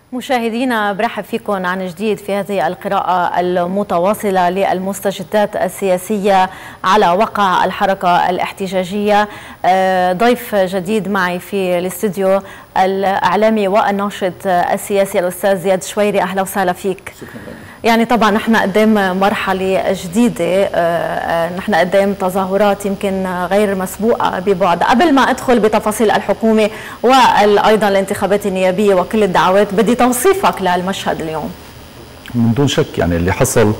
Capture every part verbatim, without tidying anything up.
مشاهدينا برحب فيكم عن جديد في هذه القراءة المتواصلة للمستجدات السياسية على وقع الحركة الاحتجاجية. ضيف جديد معي في الاستوديو الإعلامي والناشط السياسي الأستاذ زياد شويري. أهلا وسهلا فيك. يعني طبعا نحن قدام مرحلة جديدة، نحن قدام تظاهرات يمكن غير مسبوقة ببعد. قبل ما أدخل بتفاصيل الحكومة وأيضا الانتخابات النيابية وكل الدعوات، بدي توصيفك للمشهد اليوم. من دون شك يعني اللي حصل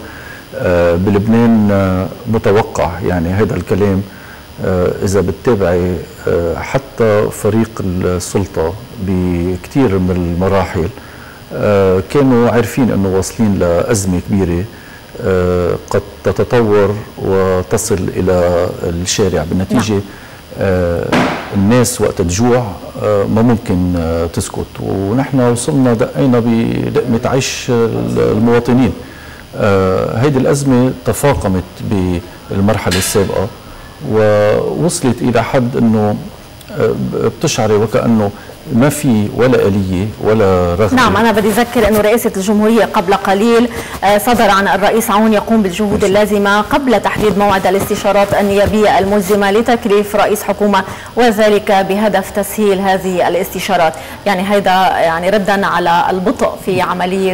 بلبنان متوقع، يعني هذا الكلام إذا بتتابعي حتى فريق السلطة بكثير من المراحل كانوا عارفين أنه واصلين لأزمة كبيرة قد تتطور وتصل إلى الشارع. بالنتيجة الناس وقت تجوع ما ممكن تسكت، ونحن وصلنا دقينا بلقمة عيش المواطنين. هذه الأزمة تفاقمت بالمرحلة السابقة ووصلت إلى حد أنه بتشعري وكأنه ما في ولا آلية ولا رغبة. نعم، أنا بدي أذكر أنه رئاسة الجمهورية قبل قليل صدر عن الرئيس عون يقوم بالجهود اللازمة قبل تحديد موعد الاستشارات النيابية الملزمة لتكليف رئيس حكومة، وذلك بهدف تسهيل هذه الاستشارات. يعني هذا يعني ردا على البطء في عملية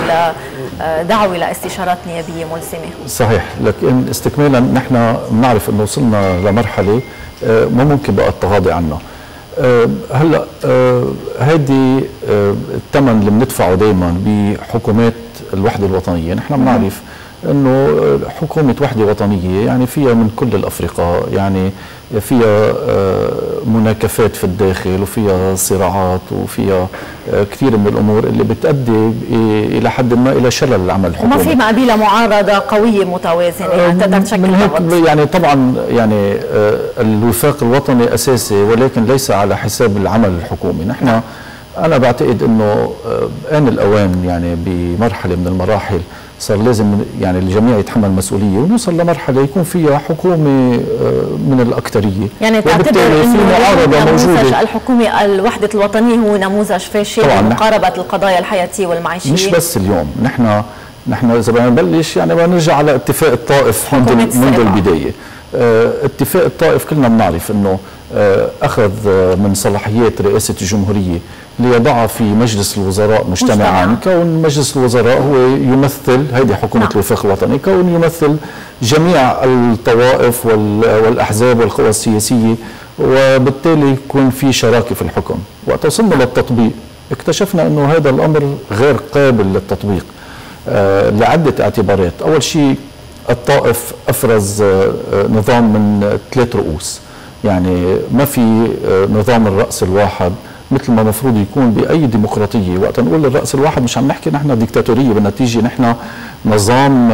الدعوة لاستشارات نيابية ملزمة. صحيح، لكن استكمالا نحن بنعرف أنه وصلنا لمرحلة ما ممكن بقى التغاضي عنها. أه هلا أه هذه أه الثمن اللي بندفعه دائما بحكومات الوحده الوطنيه. نحن بنعرف انه حكومه وحده وطنيه يعني فيها من كل الافرقه، يعني فيها مناكفات في الداخل وفيها صراعات وفيها كثير من الامور اللي بتؤدي الى حد ما الى شلل العمل الحكومي. وما في مقابلها معارضه قويه متوازنه يعني تقدر تشكل ضغط. يعني طبعا يعني الوفاق الوطني اساسي، ولكن ليس على حساب العمل الحكومي. نحن انا بعتقد انه آن الاوان يعني بمرحله من المراحل صار لازم يعني الجميع يتحمل مسؤوليه ونوصل لمرحله يكون فيها حكومه من الاكثريه. يعني تعتبر انه النموذج الحكومي الوحده الوطنيه هو نموذج فاشل لمقاربه القضايا الحياتيه والمعيشيه؟ مش بس اليوم، نحن نحن اذا بدنا نبلش يعني بدنا نرجع على اتفاق الطائف منذ منذ البدايه. اه اتفاق الطائف كلنا بنعرف انه اه اخذ من صلاحيات رئاسه الجمهوريه ليضعها في مجلس الوزراء مجتمعا. كون مجلس الوزراء هو يمثل هذه حكومة نعم. الوفاق الوطني، كون يمثل جميع الطوائف والأحزاب والقوى السياسية، وبالتالي يكون في شراكة في الحكم. وقت وصلنا للتطبيق اكتشفنا أنه هذا الأمر غير قابل للتطبيق آه لعدة اعتبارات. أول شيء الطائف أفرز آه نظام من ثلاث رؤوس، يعني ما في آه نظام الرأس الواحد مثل ما المفروض يكون باي ديمقراطيه. وقت نقول الراس الواحد مش عم نحكي نحن ديكتاتوريه، بالنتيجه نحن نظام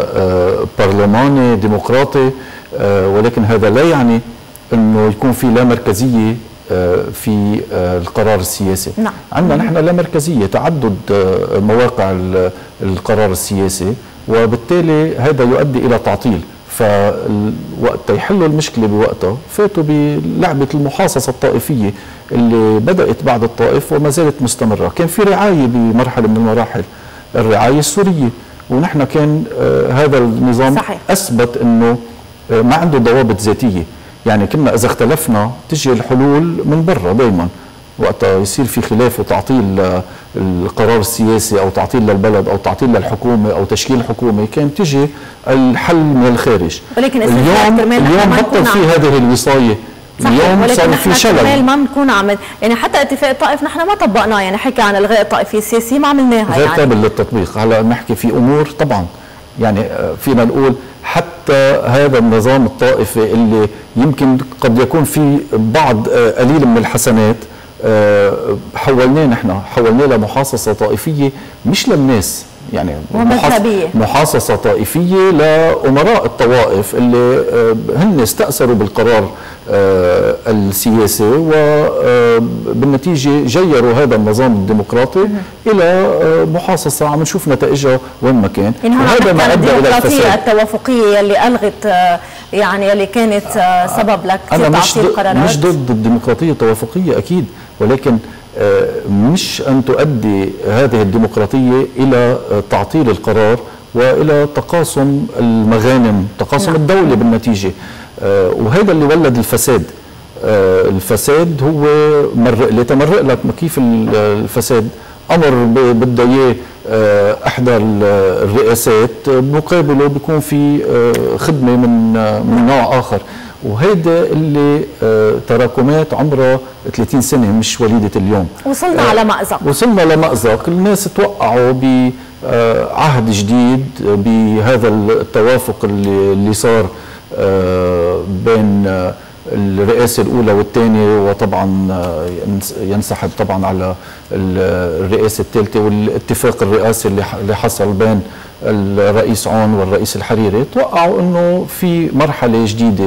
برلماني ديمقراطي، ولكن هذا لا يعني انه يكون في لا مركزيه في القرار السياسي. نعم. عندنا نحن لا مركزيه، تعدد مواقع القرار السياسي، وبالتالي هذا يؤدي الى تعطيل. فوقت يحلوا المشكله بوقتها فاتوا بلعبه المحاصصه الطائفيه اللي بدات بعد الطائف وما زالت مستمره. كان في رعايه بمرحله من المراحل، الرعايه السوريه، ونحن كان آه هذا النظام صحيح. اثبت انه آه ما عنده ضوابط ذاتيه. يعني كنا اذا اختلفنا تجي الحلول من برا دائما. وقتها يصير في خلاف وتعطيل القرار السياسي او تعطيل للبلد او تعطيل للحكومه او تشكيل حكومه، كان تجي الحل من الخارج. ولكن اليوم اليوم بطل في هذه الوصايه. اليوم صار في شلل. ما بنكون عمل يعني حتى اتفاق الطائف نحن ما طبقناه، يعني حكى عن الغاء الطائفيه السياسيه ما عملناها، غير قابل يعني للتطبيق. هلا نحكي في امور طبعا يعني فينا نقول حتى هذا النظام الطائفي اللي يمكن قد يكون في بعض قليل من الحسنات حولناه نحن حولناه لمحاصصه طائفيه مش للناس، يعني محاصصه طائفيه لامراء الطوائف اللي هن استأثروا بالقرار السياسي، وبالنتيجه جيروا هذا النظام الديمقراطي الى محاصصه عم نشوف نتائجها وين ما كان. يعني وهذا ما ادى الى الفساد. التوافقيه اللي الغت يعني اللي كانت سبب لك تعطيل قرارات. انا مش ضد الديمقراطيه التوافقيه اكيد، ولكن مش أن تؤدي هذه الديمقراطية إلى تعطيل القرار وإلى تقاسم المغانم، تقاسم نعم. الدولة بالنتيجة، وهذا اللي ولد الفساد. الفساد هو مرق لي تمرق لك كيف الفساد أمر بده إياه إحدى الرئاسات، مقابله بيكون في خدمة من من نوع آخر، وهيدا اللي تراكمات عمرها ثلاثين سنة مش وليدة اليوم. وصلنا على مأزق، وصلنا لمأزق. الناس توقعوا بعهد جديد بهذا التوافق اللي, اللي صار بين الرئاسة الأولى والثانية، وطبعا ينسحب طبعا على الرئاسة الثالثة، والاتفاق الرئاسي اللي حصل بين الرئيس عون والرئيس الحريري. توقعوا انه في مرحلة جديدة،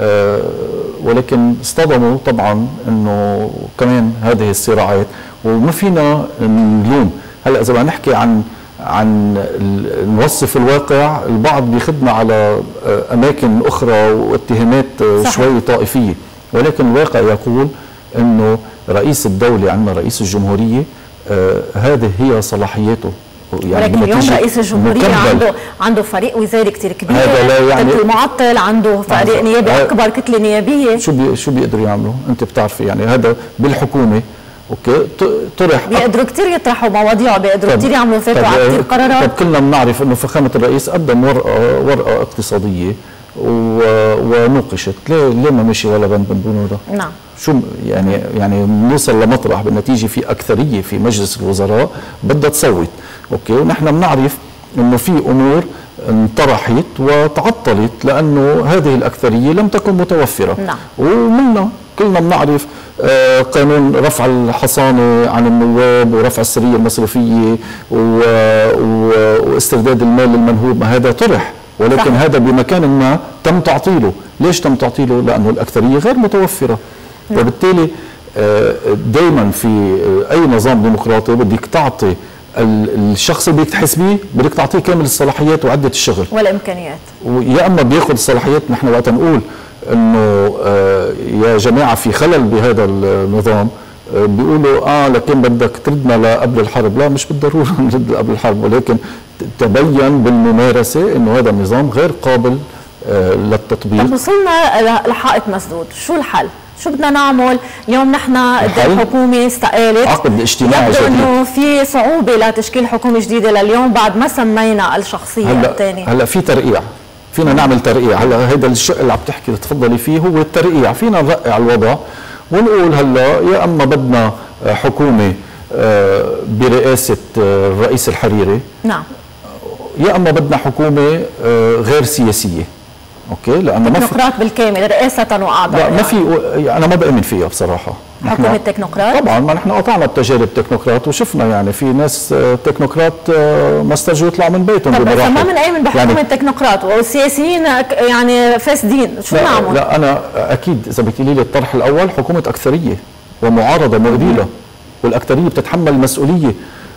ولكن اصطدموا طبعا انه كمان هذه الصراعات، وما فينا نلوم. هلا اذا بدنا نحكي عن عن نوصف الواقع، البعض بيخدنا على اماكن اخرى واتهامات صحيح. شوي طائفيه، ولكن الواقع يقول انه رئيس الدوله، عندنا رئيس الجمهوريه، آه هذه هي صلاحياته. يعني ولكن اليوم رئيس الجمهوريه مكمل. عنده عنده فريق وزاري كثير كبير، يعني المعطل عنده فريق نيابي اكبر، كتله نيابيه. شو بي شو بيقدروا يعملوا؟ انت بتعرفي يعني هذا بالحكومه اوكي طرح، بيقدروا كثير يطرحوا مواضيع، بيقدروا كثير يعملوا فيتو على كثير قرارات. طب كلنا بنعرف انه فخامه الرئيس قدم ورقه ورقه اقتصاديه ونوقشت، ليه ليه ما مشي ولا بند من دونه ده؟ نعم. شو يعني يعني بنوصل لمطرح بالنتيجه في اكثريه في مجلس الوزراء بدها تصوت، اوكي، ونحن بنعرف انه في امور انطرحت وتعطلت لانه هذه الاكثريه لم تكن متوفره. نعم. ومنا كلنا بنعرف آه قانون رفع الحصانه عن النواب ورفع السريه المصرفيه واسترداد المال المنهوب، ما هذا طرح، ولكن صح. هذا بمكان ما تم تعطيله. ليش تم تعطيله؟ لانه الاكثريه غير متوفره. نعم. وبالتالي آه دائما في اي نظام ديمقراطي بدك تعطي الشخص اللي بدك تحاسبيه، بدك تعطيه كامل الصلاحيات وعده الشغل والامكانيات، ويا اما بياخذ الصلاحيات. نحن وقت نقول انه آه يا جماعه في خلل بهذا النظام، آه بيقولوا اه لكن بدك تردنا لقبل الحرب. لا، مش بالضروره نرد قبل الحرب، ولكن تبين بالممارسه انه هذا النظام غير قابل آه للتطبيق. طب وصلنا لحائط مسدود، شو الحل؟ شو بدنا نعمل؟ اليوم نحن الحكومه استقالت، عقد اجتماعي جديد، انه في صعوبه لتشكيل حكومه جديده لليوم بعد ما سمينا الشخصيه الثانيه. هلا في ترقيع، فينا نعمل ترقيع. هلا هذا الشق اللي عم تحكي تفضلي فيه هو الترقيع. فينا نرقع الوضع ونقول هلا يا اما بدنا حكومه برئاسه الرئيس الحريري، نعم، يا اما بدنا حكومه غير سياسيه. اوكي، لانه ما في تكنوقراط بالكامل رئاسه واعضاء. لا، ما في، انا ما بامن فيها بصراحه. حكومه تكنوقراط؟ طبعا، ما نحن قطعنا بتجارب تكنوقراط وشفنا يعني في ناس تكنوقراط ما استرجوا يطلعوا من بيتهم بمراحل. طب ما بنآمن بحكومه يعني تكنوقراط والسياسيين يعني فاسدين، شو نعمل؟ لا، انا اكيد اذا بتقولي لي الطرح الاول حكومه اكثريه ومعارضه مقبله، والاكثريه بتتحمل المسؤوليه،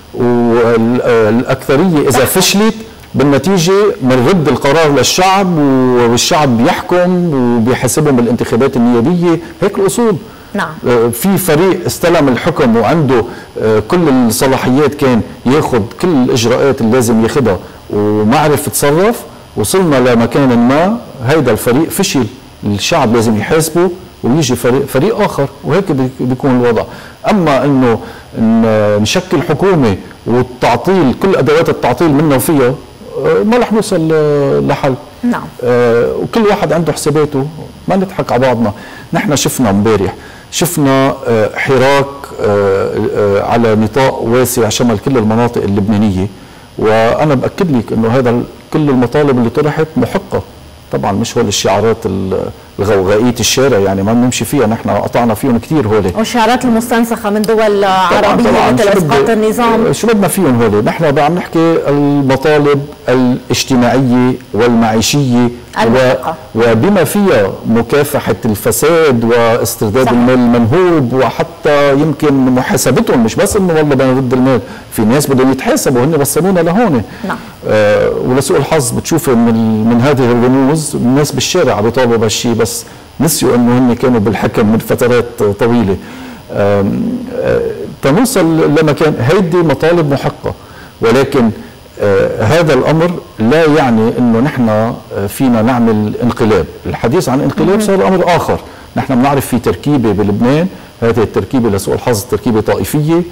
والاكثريه اذا فشلت بالنتيجة بنرد القرار للشعب والشعب بيحكم وبيحاسبهم بالانتخابات النيابية. هيك الأصول. نعم. في فريق استلم الحكم وعنده كل الصلاحيات، كان ياخذ كل الإجراءات اللي لازم ياخذها وما عرف يتصرف، وصلنا لمكان ما هيدا الفريق فشل، الشعب لازم يحاسبه ويجي فريق, فريق آخر، وهيك بيكون الوضع. أما أنه نشكل حكومة والتعطيل كل أدوات التعطيل منا وفيها، ما رح نوصل لحل. نعم. آه وكل واحد عنده حساباته، ما نضحك على بعضنا. نحن شفنا امبارح، شفنا آه حراك آه آه على نطاق واسع شمل كل المناطق اللبنانيه، وانا باكد لك انه هذا كل المطالب اللي طرحت محقه. طبعا مش هول الشعارات الغوغائيه الشارع يعني ما بنمشي فيها، نحن قطعنا فيهم كثير هول، والشعارات المستنسخه من دول عربيه مثل اسقاط النظام. شو بدنا فيهم هول؟ نحن عم نحكي المطالب الاجتماعيه والمعيشيه و... وبما فيها مكافحه الفساد واسترداد صح. المال المنهوب، وحتى يمكن محاسبتهم، مش بس انه والله بدنا نرد المال، في ناس بدهم يتحاسبوا، هن وصلونا لهون. نعم. آه ولسوء الحظ بتشوفي من من هذه الرموز الناس بالشارع بيطالبوا بهالشيء، بس نسيوا انه هن كانوا بالحكم من فترات طويله. آه آه تنوصل لمكان. هيدي مطالب محقة، ولكن آه هذا الأمر لا يعني أنه نحن فينا نعمل انقلاب. الحديث عن انقلاب صار أمر آخر. نحن بنعرف في تركيبة بلبنان، هذه التركيبة لسوء الحظ تركيبة طائفية.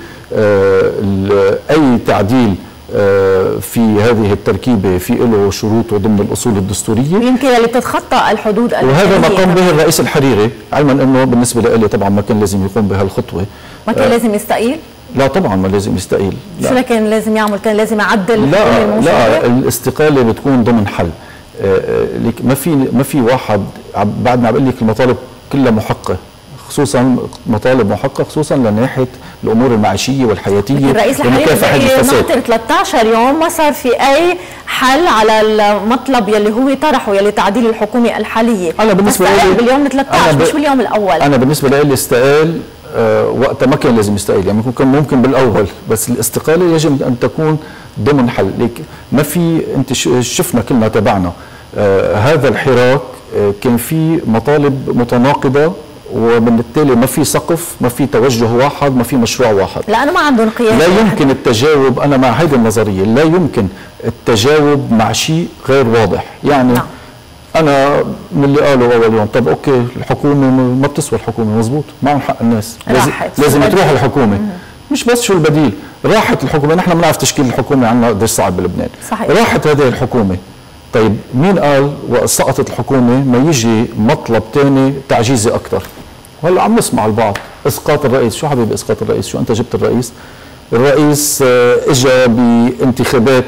آه أي تعديل آه في هذه التركيبة في له شروطه ضمن الأصول الدستورية، يمكن اللي بتتخطى الحدود. وهذا ما قام به الرئيس الحريري، علما أنه بالنسبة لي طبعا ما كان لازم يقوم بهالخطوة. ما كان آه لازم يستقيل؟ لا طبعا ما لازم يستقيل. شو لكن لازم يعمل؟ كان لازم يعدل؟ لا لا، الاستقالة بتكون ضمن حل. آه ما في ما في واحد بعد ما عم بقول لك المطالب كلها محقة، خصوصا مطالب محققة خصوصا لناحية الامور المعيشيه والحياتيه الرئيس ومكافحه الفساد. ناطر ثلاثة عشر يوم ما صار في اي حل على المطلب يلي هو طرحه يلي تعديل الحكومه الحاليه. انا بالنسبه لي باليوم ثلاثة عشر ب... مش باليوم الاول. انا بالنسبه لي استقال آه وقتها ما كان لازم يستقيل، يعني كان ممكن بالاول، بس الاستقاله يجب ان تكون ضمن حل. ليك ما في، انت شفنا كلنا تبعنا آه هذا الحراك آه كان في مطالب متناقضه، وبالتالي ما في سقف، ما في توجه واحد، ما في مشروع واحد. لانه ما عندهم قياس. لا يمكن التجاوب، انا مع هذه النظريه، لا يمكن التجاوب مع شيء غير واضح. يعني نعم. انا من اللي قالوا اول يوم، طب اوكي الحكومه ما بتسوى، الحكومه مزبوط، معهم حق الناس، لازم, لازم تروح الحكومه. مم. مش بس شو البديل، راحت الحكومه، نحن بنعرف تشكيل الحكومه عندنا قديش صعب بلبنان. صحيح. راحت هذه الحكومه، طيب مين قال وسقطت الحكومه ما يجي مطلب ثاني تعجيزي اكثر؟ وهلا عم نسمع البعض اسقاط الرئيس. شو حبيبي اسقاط الرئيس؟ شو انت جبت الرئيس؟ الرئيس اجى بانتخابات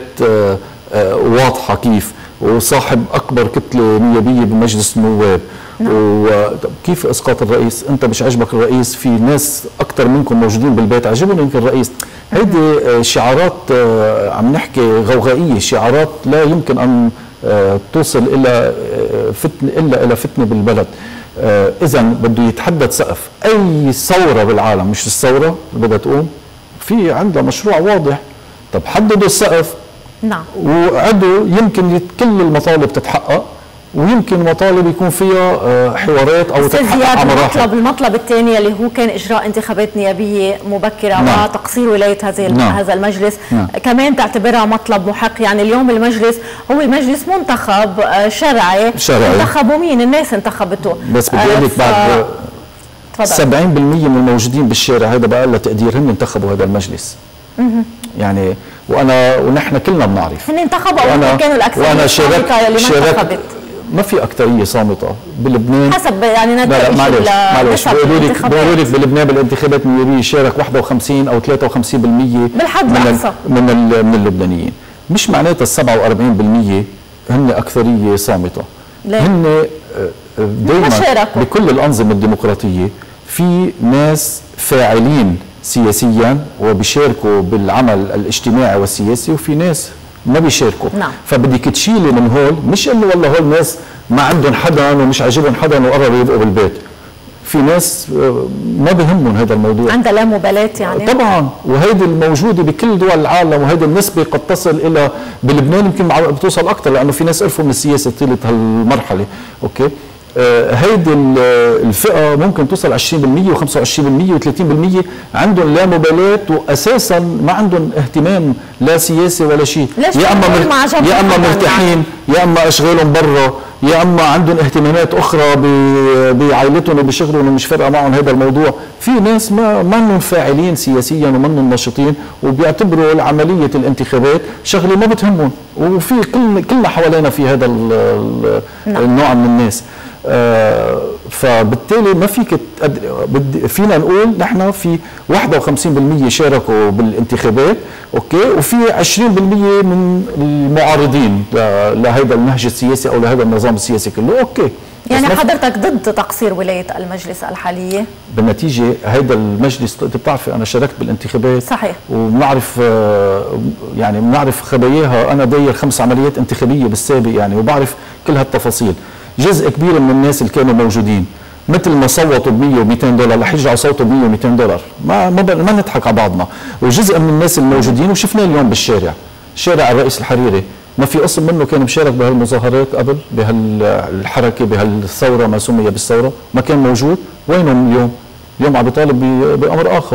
واضحه كيف، وصاحب اكبر كتله نيابيه بمجلس النواب. وكيف اسقاط الرئيس؟ انت مش عجبك الرئيس؟ في ناس اكثر منكم موجودين بالبيت عجبهم يمكن الرئيس. هيدي شعارات عم نحكي غوغائيه، شعارات لا يمكن ان توصل الى فتنه الا الى فتنه بالبلد. آه إذا بده يتحدد سقف. أي ثورة بالعالم، مش الثورة اللي بدها تقوم، في عندها مشروع واضح. طب حددوا السقف. نعم. وعدوا، يمكن كل المطالب تتحقق، ويمكن مطالب يكون فيها آه حوارات او تتحقق على مراحل. المطلب المطلب الثاني اللي هو كان اجراء انتخابات نيابيه مبكره. نعم. وتقصير ولايه هذه نعم. هذا المجلس. نعم. كمان تعتبرها مطلب محق. يعني اليوم المجلس هو المجلس منتخب آه شرعي. شرعي. انتخبوا مين؟ الناس انتخبته. بس بدي اقول لك ف... بعد سبعين بالمئة من الموجودين بالشارع، هذا بقى لها تقدير، هم انتخبوا هذا المجلس. مه. يعني وانا ونحن كلنا بنعرف هن انتخبوا او كانوا الاكثريه الصامته اللي ما انتخبت. ما في اكثريه صامته بلبنان حسب يعني نتائج. معلش معلش بيقولوا لك بيقولوا لك بلبنان بالانتخابات النيابيه شارك واحد وخمسين او ثلاثة وخمسين بالمئة بالحد من الاقصى من من اللبنانيين. مش معناتها ال سبعة وأربعين بالمئة هن اكثريه صامته. هن دائما بكل الانظمه الديمقراطيه في ناس فاعلين سياسيا وبيشاركوا بالعمل الاجتماعي والسياسي، وفي ناس ما بيشاركوا. نعم. فبدك تشيلي من هول، مش انه والله هول ناس ما عندهم حدا ومش عاجبهم حدا وقرروا يبقوا بالبيت. في ناس ما بهمهم هذا الموضوع، عندها لا مبالاه يعني. طبعا، وهيدي الموجوده بكل دول العالم، وهيدي النسبه قد تصل الى بلبنان يمكن بتوصل اكثر، لانه في ناس قرفوا من السياسه طيله هالمرحله. اوكي، آه هيدي الفئه ممكن توصل عشرين بالمئة وخمسة وعشرين بالمئة وثلاثين بالمئة عندهم لا مبالاه، واساسا ما عندهم اهتمام لا سياسي ولا شيء. يا اما مر... يا اما مرتاحين، يا اما اشغالهم برا، يا اما عندهم اهتمامات اخرى بعائلتهم وبشغلهم ومش فارقه معهم هذا الموضوع. في ناس ما منهم فاعلين سياسيا ومنهم ناشطين، وبيعتبروا عمليه الانتخابات شغله ما بتهمهم، وفي كل كلنا حوالينا في هذا النوع من الناس. آه فبالتالي ما فيك فينا نقول نحن في واحد وخمسين بالمئة شاركوا بالانتخابات، اوكي، وفي عشرين بالمئة من المعارضين لهذا النهج السياسي او لهذا النظام السياسي كله. اوكي، يعني حضرتك ضد تقصير ولايه المجلس الحاليه؟ بالنتيجه هذا المجلس، انت بتعرفي انا شاركت بالانتخابات. صحيح. وبنعرف يعني بنعرف خباياها، انا داير خمس عمليات انتخابيه بالسابق يعني، وبعرف كل هالتفاصيل. جزء كبير من الناس اللي كانوا موجودين مثل ما صوتوا ب مئة ومئتين دولار رح يرجعوا صوتوا ب مئة ومئتين دولار، ما ما, ما نضحك على بعضنا. وجزء من الناس الموجودين وشفناه اليوم بالشارع، شارع الرئيس الحريري ما في قسم منه كان مشارك بهالمظاهرات قبل، بهالحركه، بهالثوره ما سمي بالثوره، ما كان موجود. وينهم اليوم؟ اليوم عم بيطالب بامر اخر.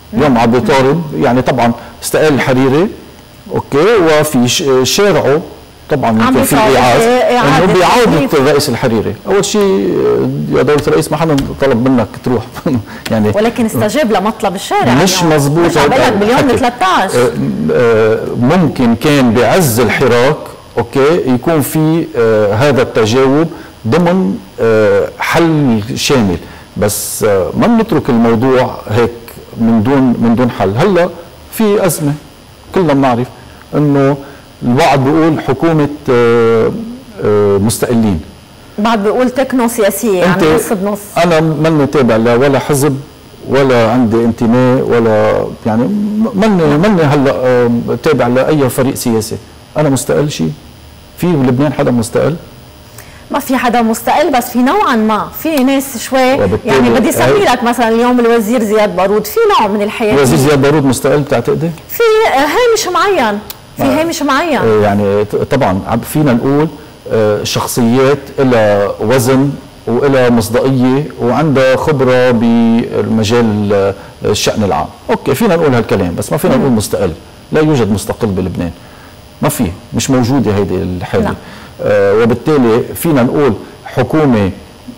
اليوم عم بيطالب، يعني طبعا استقال الحريري اوكي وفي شارعه طبعا يمكن في ايعاز انه بعوده الرئيس الحريري. اول شيء يا دوله الرئيس ما حدا طلب منك تروح يعني، ولكن استجاب لمطلب الشارع. مش مضبوط، مش عم بقول باليوم ثلاثة عشر ممكن كان بعز الحراك اوكي يكون في آه هذا التجاوب ضمن آه حل شامل، بس آه ما بنترك الموضوع هيك من دون من دون حل. هلا في ازمه كلنا بنعرف انه البعض بيقول حكومه آه آه مستقلين، بعض بيقول تكنو سياسيه يعني نص بنص. انا ماني تابع لا ولا حزب ولا عندي انتماء ولا يعني ماني ماني هلا آه تابع لاي فريق سياسي. انا مستقل شيء؟ في بلبنان حدا مستقل؟ ما في حدا مستقل، بس في نوعا ما في ناس شوي يعني بدي اسمي لك مثلا اليوم الوزير زياد بارود في نوع من الحياه. الوزير زياد بارود مستقل بتعتقدي؟ في هامش معين، في هامش معين يعني طبعا فينا نقول شخصيات لها وزن وإلها مصداقيه وعندها خبره بمجال الشأن العام، اوكي فينا نقول هالكلام، بس ما فينا نقول مستقل. لا يوجد مستقل بلبنان، ما في، مش موجوده هيدي الحاله. آه وبالتالي فينا نقول حكومه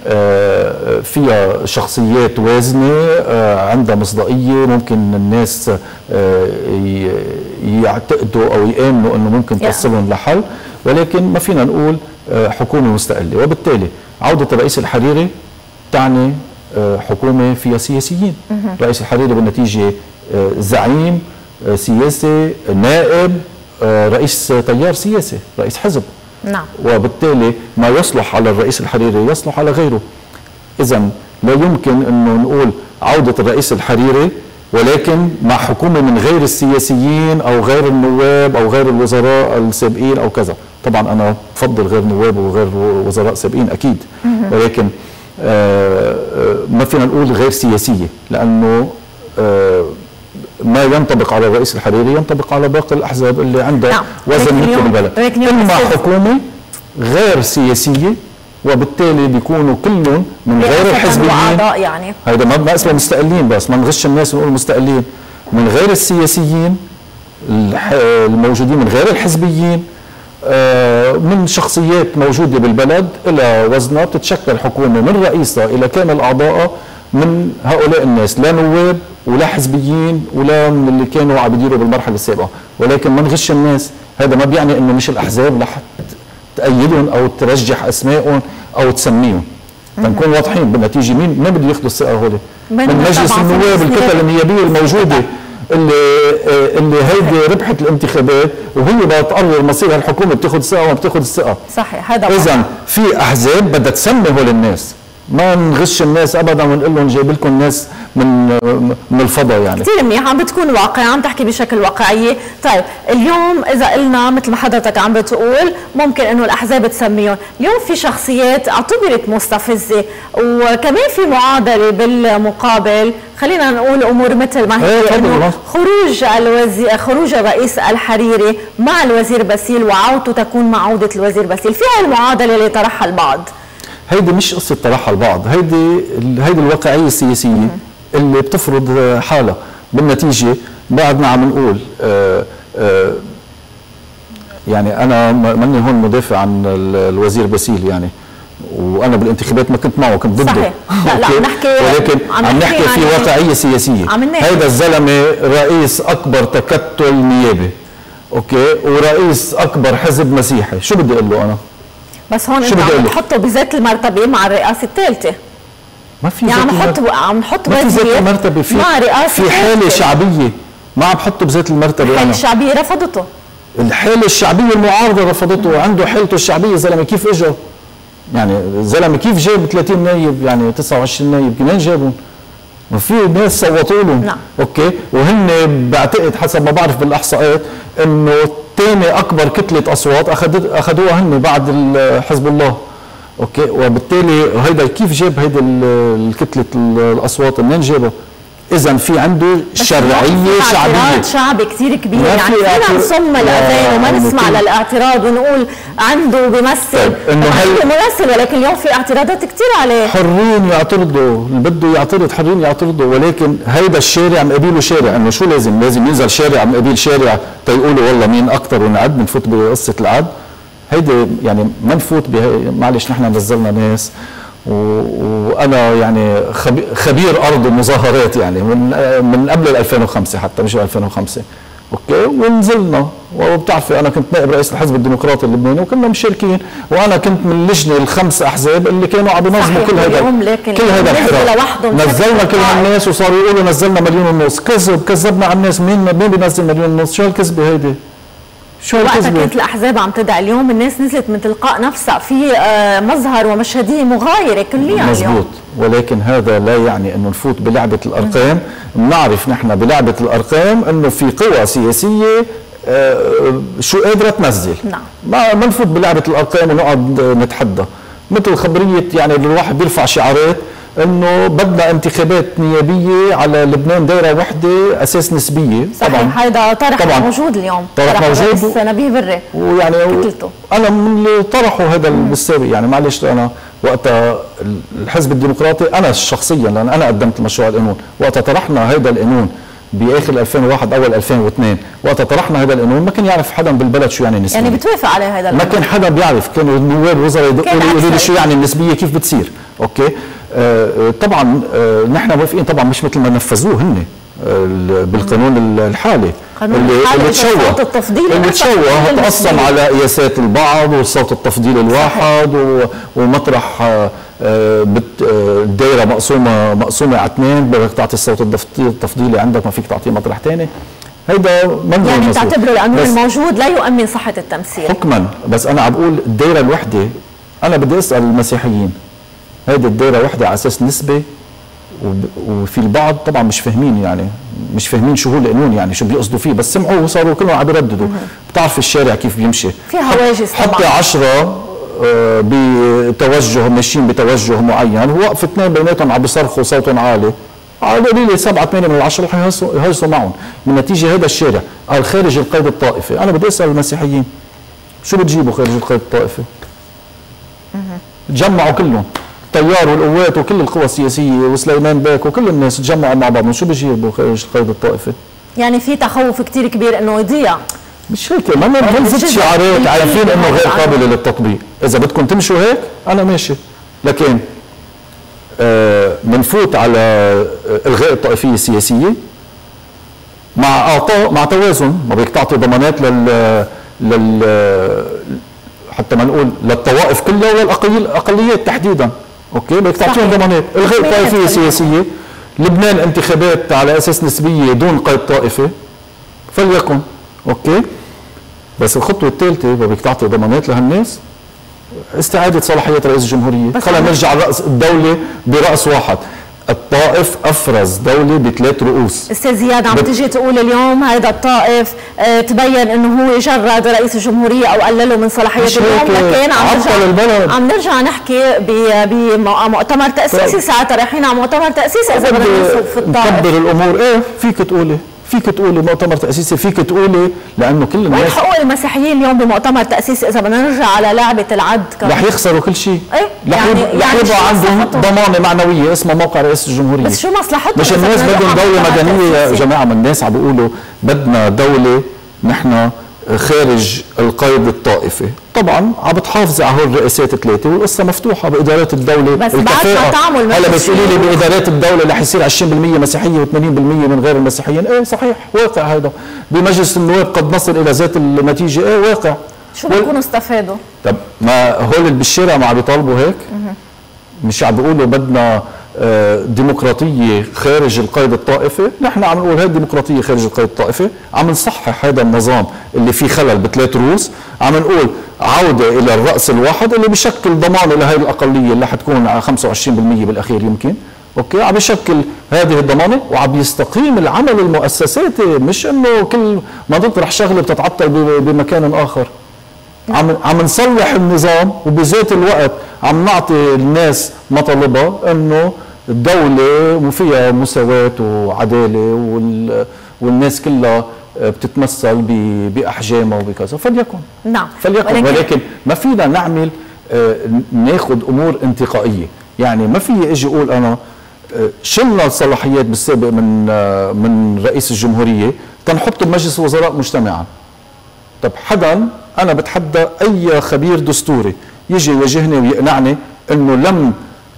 آه فيها شخصيات وازنه آه عندها مصداقيه، ممكن الناس آه يعتقدوا او يامنوا انه ممكن توصلهم لحل، ولكن ما فينا نقول آه حكومه مستقله. وبالتالي عوده الرئيس الحريري تعني آه حكومه فيها سياسيين. الرئيس الحريري بالنتيجه آه زعيم آه سياسي، نائب، رئيس تيار سياسي، رئيس حزب. نعم. وبالتالي ما يصلح على الرئيس الحريري يصلح على غيره. إذا لا يمكن انه نقول عودة الرئيس الحريري ولكن مع حكومة من غير السياسيين او غير النواب او غير الوزراء السابقين او كذا. طبعا انا بفضل غير نواب وغير وزراء سابقين اكيد، ولكن آه ما فينا نقول غير سياسية، لانه آه ما ينطبق على الرئيس الحريري ينطبق على باقي الاحزاب اللي عندها نعم. وزن مثل البلد. اما حكومه غير سياسيه وبالتالي بيكونوا كلهم من غير الحزبيين، يعني هيدا ما اسمه مستقلين، بس ما نغش الناس ونقول مستقلين، من غير السياسيين الموجودين، من غير الحزبيين، من شخصيات موجوده بالبلد الى وزنها، بتتشكل حكومه من رئيسها الى كامل اعضائها من هؤلاء الناس، لا نواب ولا حزبيين ولا من اللي كانوا عم بيديروا بالمرحله السابقه. ولكن ما نغش الناس، هذا ما بيعني انه مش الاحزاب رح تأيدهم او ترجح اسمائهم او تسميهم. تنكون واضحين بالنتيجه مين مين بده ياخذوا الثقه هول؟ من مجلس النواب، الكتل النيابيه الموجوده اللي اللي هيدي ربحت الانتخابات وهي بدها تقرر مصير هالحكومه بتاخذ الثقه وما بتاخذ الثقه. صحيح. هذا اذا في احزاب بدها تسمي هول الناس، ما نغش الناس ابدا ونقول لهم جايب لكم ناس من من الفضاء. يعني كثير منيح، عم بتكون واقعي، عم تحكي بشكل واقعيه. طيب اليوم اذا قلنا مثل ما حضرتك عم بتقول ممكن انه الاحزاب تسميهم، اليوم في شخصيات اعتبرت مستفزه وكمان في معادله بالمقابل، خلينا نقول امور مثل ما هي انه خروج الوزير خروج الرئيس الحريري مع الوزير باسيل وعودته تكون مع عوده الوزير باسيل، في هاي المعادله اللي طرحها البعض. هيدي مش قصه طرحها البعض، هيدي هيدي الواقعيه السياسيه اللي بتفرض حالها. بالنتيجه بعدنا عم نقول آآ آآ يعني انا ماني هون مدافع عن الوزير باسيل يعني، وانا بالانتخابات ما كنت معه، كنت ضده. صحيح. لا لا نحكي، ولكن عم نحكي, نحكي في واقعيه سياسيه. هيدا الزلمه رئيس اكبر تكتل نيابي اوكي ورئيس اكبر حزب مسيحي، شو بدي اقول له انا؟ بس هون انت عم تحطه بذات المرتبه مع الرئاسه الثالثه. ما في يعني عم نحط عم نحط وزير مرتبه في مع رئاسه في حاله شعبيه، ما عم بحطه بذات المرتبه. الحاله الشعبيه رفضته، الحاله الشعبيه المعارضه رفضته، عنده حالته الشعبيه. زلمه كيف اجى؟ يعني زلمه كيف جاب ثلاثين نايب يعني تسعة وعشرين نايب؟ منين جابهم؟ ما في ناس صوتوا له. نعم. اوكي، وهن بعتقد حسب ما بعرف بالاحصاءات انه ثاني اكبر كتله اصوات اخذت اخذوها هن بعد حزب الله. اوكي، وبالتالي هيدا كيف جاب هيدي الكتله الاصوات؟ منين جابها؟ اذا في عنده شرعيه شعبيه. اعتراض شعبي كثير كبير، يعني فينا نصم الاذان وما نسمع للاعتراض ونقول عنده بيمثل. طيب انه عنده ممثل، ولكن اليوم في اعتراضات كثير عليه. حرين يعترضوا، اللي بده يعترض حرين يعترضوا، ولكن هيدا الشارع مقابله شارع، انه شو لازم لازم ينزل شارع مقابل شارع تيقولوا والله مين اكثر ونعد بنفوت بقصه العد. هيدي يعني ما نفوت معلش، نحن نزلنا ناس وانا يعني خبير ارض ومظاهرات يعني من من قبل ألفين وخمسة حتى، مش ألفين وخمسة، اوكي، ونزلنا. وبتعرفي انا كنت نائب رئيس الحزب الديمقراطي اللبناني وكنا مشاركين، وانا كنت من اللجنه الخمس احزاب اللي كانوا عم ينظموا كل هذا كل هذا الحراك. نزلنا كل هالناس وصاروا يقولوا نزلنا مليون ونص. كذب، كذبنا على الناس. مين مين بينزل مليون ونص؟ شو هالكذبه هيدي؟ شو وقتها كانت الاحزاب عم تدعي، اليوم الناس نزلت من تلقاء نفسها في آه مظهر ومشهديه مغايره كليا. مزبوط، ولكن هذا لا يعني انه نفوت بلعبه الارقام. بنعرف نحن بلعبه الارقام انه في قوى سياسيه آه شو قادره تنزل. نعم، ما ما نفوت بلعبه الارقام ونقعد نتحدى مثل خبريه يعني الواحد بيرفع شعارات انه بدنا انتخابات نيابيه على لبنان دايره وحده اساس نسبيه. صحيح، هيدا طرح طبعاً موجود اليوم، طرح موجود نبيه بري ويعني كتلته. انا من اللي طرحوا هذا بالسابق يعني معلش، انا وقتها الحزب الديمقراطي انا شخصيا لان انا قدمت مشروع القانون، وقتها طرحنا هذا القانون باخر ألفين وواحد اول ألفين واثنين، وقتها طرحنا هذا القانون ما كان يعرف حدا بالبلد شو يعني النسبيه. يعني بتوافق على هذا القانون؟ ما كان حدا بيعرف، كانوا النواب الوزراء يقولوا لي شو يعني النسبيه كيف بتصير، اوكي. آه طبعا آه نحن موافقين طبعا، مش مثل ما نفذوه هن آه بالقانون الحالي اللي اللي تشوه اللي تشوه تقسم على قياسات البعض والصوت التفضيلي الواحد ومطرح آه الدائره مقسومه مقسومه على اثنين، بدك تعطي الصوت التفضيلي عندك، ما فيك تعطيه مطرح ثاني. هيدا منظور يعني بتعتبره القانون الموجود لا يؤمن صحه التمثيل حكما. بس انا عم بقول الدائره الوحده، انا بدي اسال المسيحيين هيدي الدائره وحده على اساس نسبه، وفي البعض طبعا مش فاهمين يعني مش فاهمين شو هو القانون يعني شو بيقصدوا فيه، بس سمعوه وصاروا كلهم عم يرددوا. بتعرف الشارع كيف بيمشي، في هواجس طبعا. حتى عشرة بتوجه ماشيين بتوجه معين، ووقف اثنين بيناتهم عم بيصرخوا صوتهم عالي، قالوا لي سبعة ثمانية من العشرة رح يهيصوا معهم. من نتيجة هذا الشارع قال خارج القيد الطائفي. أنا بدي أسأل المسيحيين شو بتجيبوا خارج القيد الطائفي؟ تجمعوا كلهم، التيار والقوات وكل القوى السياسية وسليمان باك وكل الناس تجمعوا مع بعضهم، شو بيجيبوا خارج القيد الطائفي؟ يعني في تخوف كثير كبير إنه يضيع. مش هيك، ما نلزم شعارات عارفين إنه غير قابلة للتطبيق. إذا بدكم تمشوا هيك أنا ماشي، لكن بنفوت آه على الغاء الطائفيه السياسيه مع اعطاء مع توازن، ما بدك تعطي ضمانات لل لل حتى ما نقول للطوائف كلها وللاقليات تحديدا، اوكي، بدك تعطيهم ضمانات. الغاء الطائفيه السياسيه، لبنان انتخابات على اساس نسبيه دون قيد طائفه فليكن، اوكي. بس الخطوه الثالثه بدك تعطي ضمانات لهالناس، استعادة صلاحيات رئيس الجمهورية. خلينا نرجع رأس الدولة برأس واحد. الطائف أفرز دولة بثلاث رؤوس. أستاذ زياد عم بت... تيجي تقول اليوم هذا الطائف اه تبين إنه هو جرد رئيس الجمهورية أو قلله من صلاحيات اليوم، لكن عم نرجع عم نرجع نحكي بمؤتمر تأسيسي، ساعتها رايحين على مؤتمر تأسيسي إذا بدنا ننصف في الطائف. نكبر الأمور، إيه فيك تقولي فيك تقولي مؤتمر تأسيسي، فيك تقولي لأنه كل الناس وين حقوق المسيحيين اليوم بمؤتمر تأسيسي إذا بدنا نرجع على لعبة العد كمان؟ رح يخسروا كل شيء، ايه رح يعني يعني يبقى عندهم ضمانة معنوية اسمها موقع رئيس الجمهورية. بس شو مصلحتهم؟ مش الناس بدهم دولة مدنية يا جماعة، من الناس عم بيقولوا بدنا دولة نحن خارج القيد الطائفي. طبعا عم بتحافظي على هول الرئاسات الثلاثه والقصه مفتوحه بادارات الدوله. بس بعد ما تعمل هلا بتقولي لي بادارات الدوله رح يصير عشرين بالمئة مسيحيه وثمانين بالمئة من غير المسيحيين، ايه صحيح واقع هذا. بمجلس النواب قد نصل الى ذات النتيجه، ايه واقع. شو بيكونوا استفادوا؟ طب ما هول اللي بالشارع ما عم بيطالبوا هيك؟ مش عم بيقولوا بدنا ديمقراطيه خارج القيد الطائفي؟ نحن عم نقول هي الديمقراطيه خارج القيد الطائفي، عم نصحح هذا النظام اللي فيه خلل بثلاث رؤوس، عم نقول عوده الى الراس الواحد اللي بشكل ضمان لهي الاقليه اللي حتكون على خمسة وعشرين بالمئة بالاخير يمكن، اوكي، عم بشكل هذه الضمانه وعم يستقيم العمل المؤسساتي، مش انه كل ما تطرح شغله بتتعطل بمكان اخر. عم عم نصلح النظام وبذات الوقت عم نعطي الناس مطالبها انه الدولة وفيها مساواة وعدالة وال والناس كلها بتتمثل بأحجامها وبكذا، فليكن نعم فليكن ولكن, ولكن ما فينا نعمل ناخذ امور انتقائيه، يعني ما في اجي اقول انا شلنا الصلاحيات بالسابق من من رئيس الجمهوريه تنحطه بمجلس الوزراء مجتمعا. طب حدا انا بتحدى اي خبير دستوري يجي يواجهني ويقنعني انه لم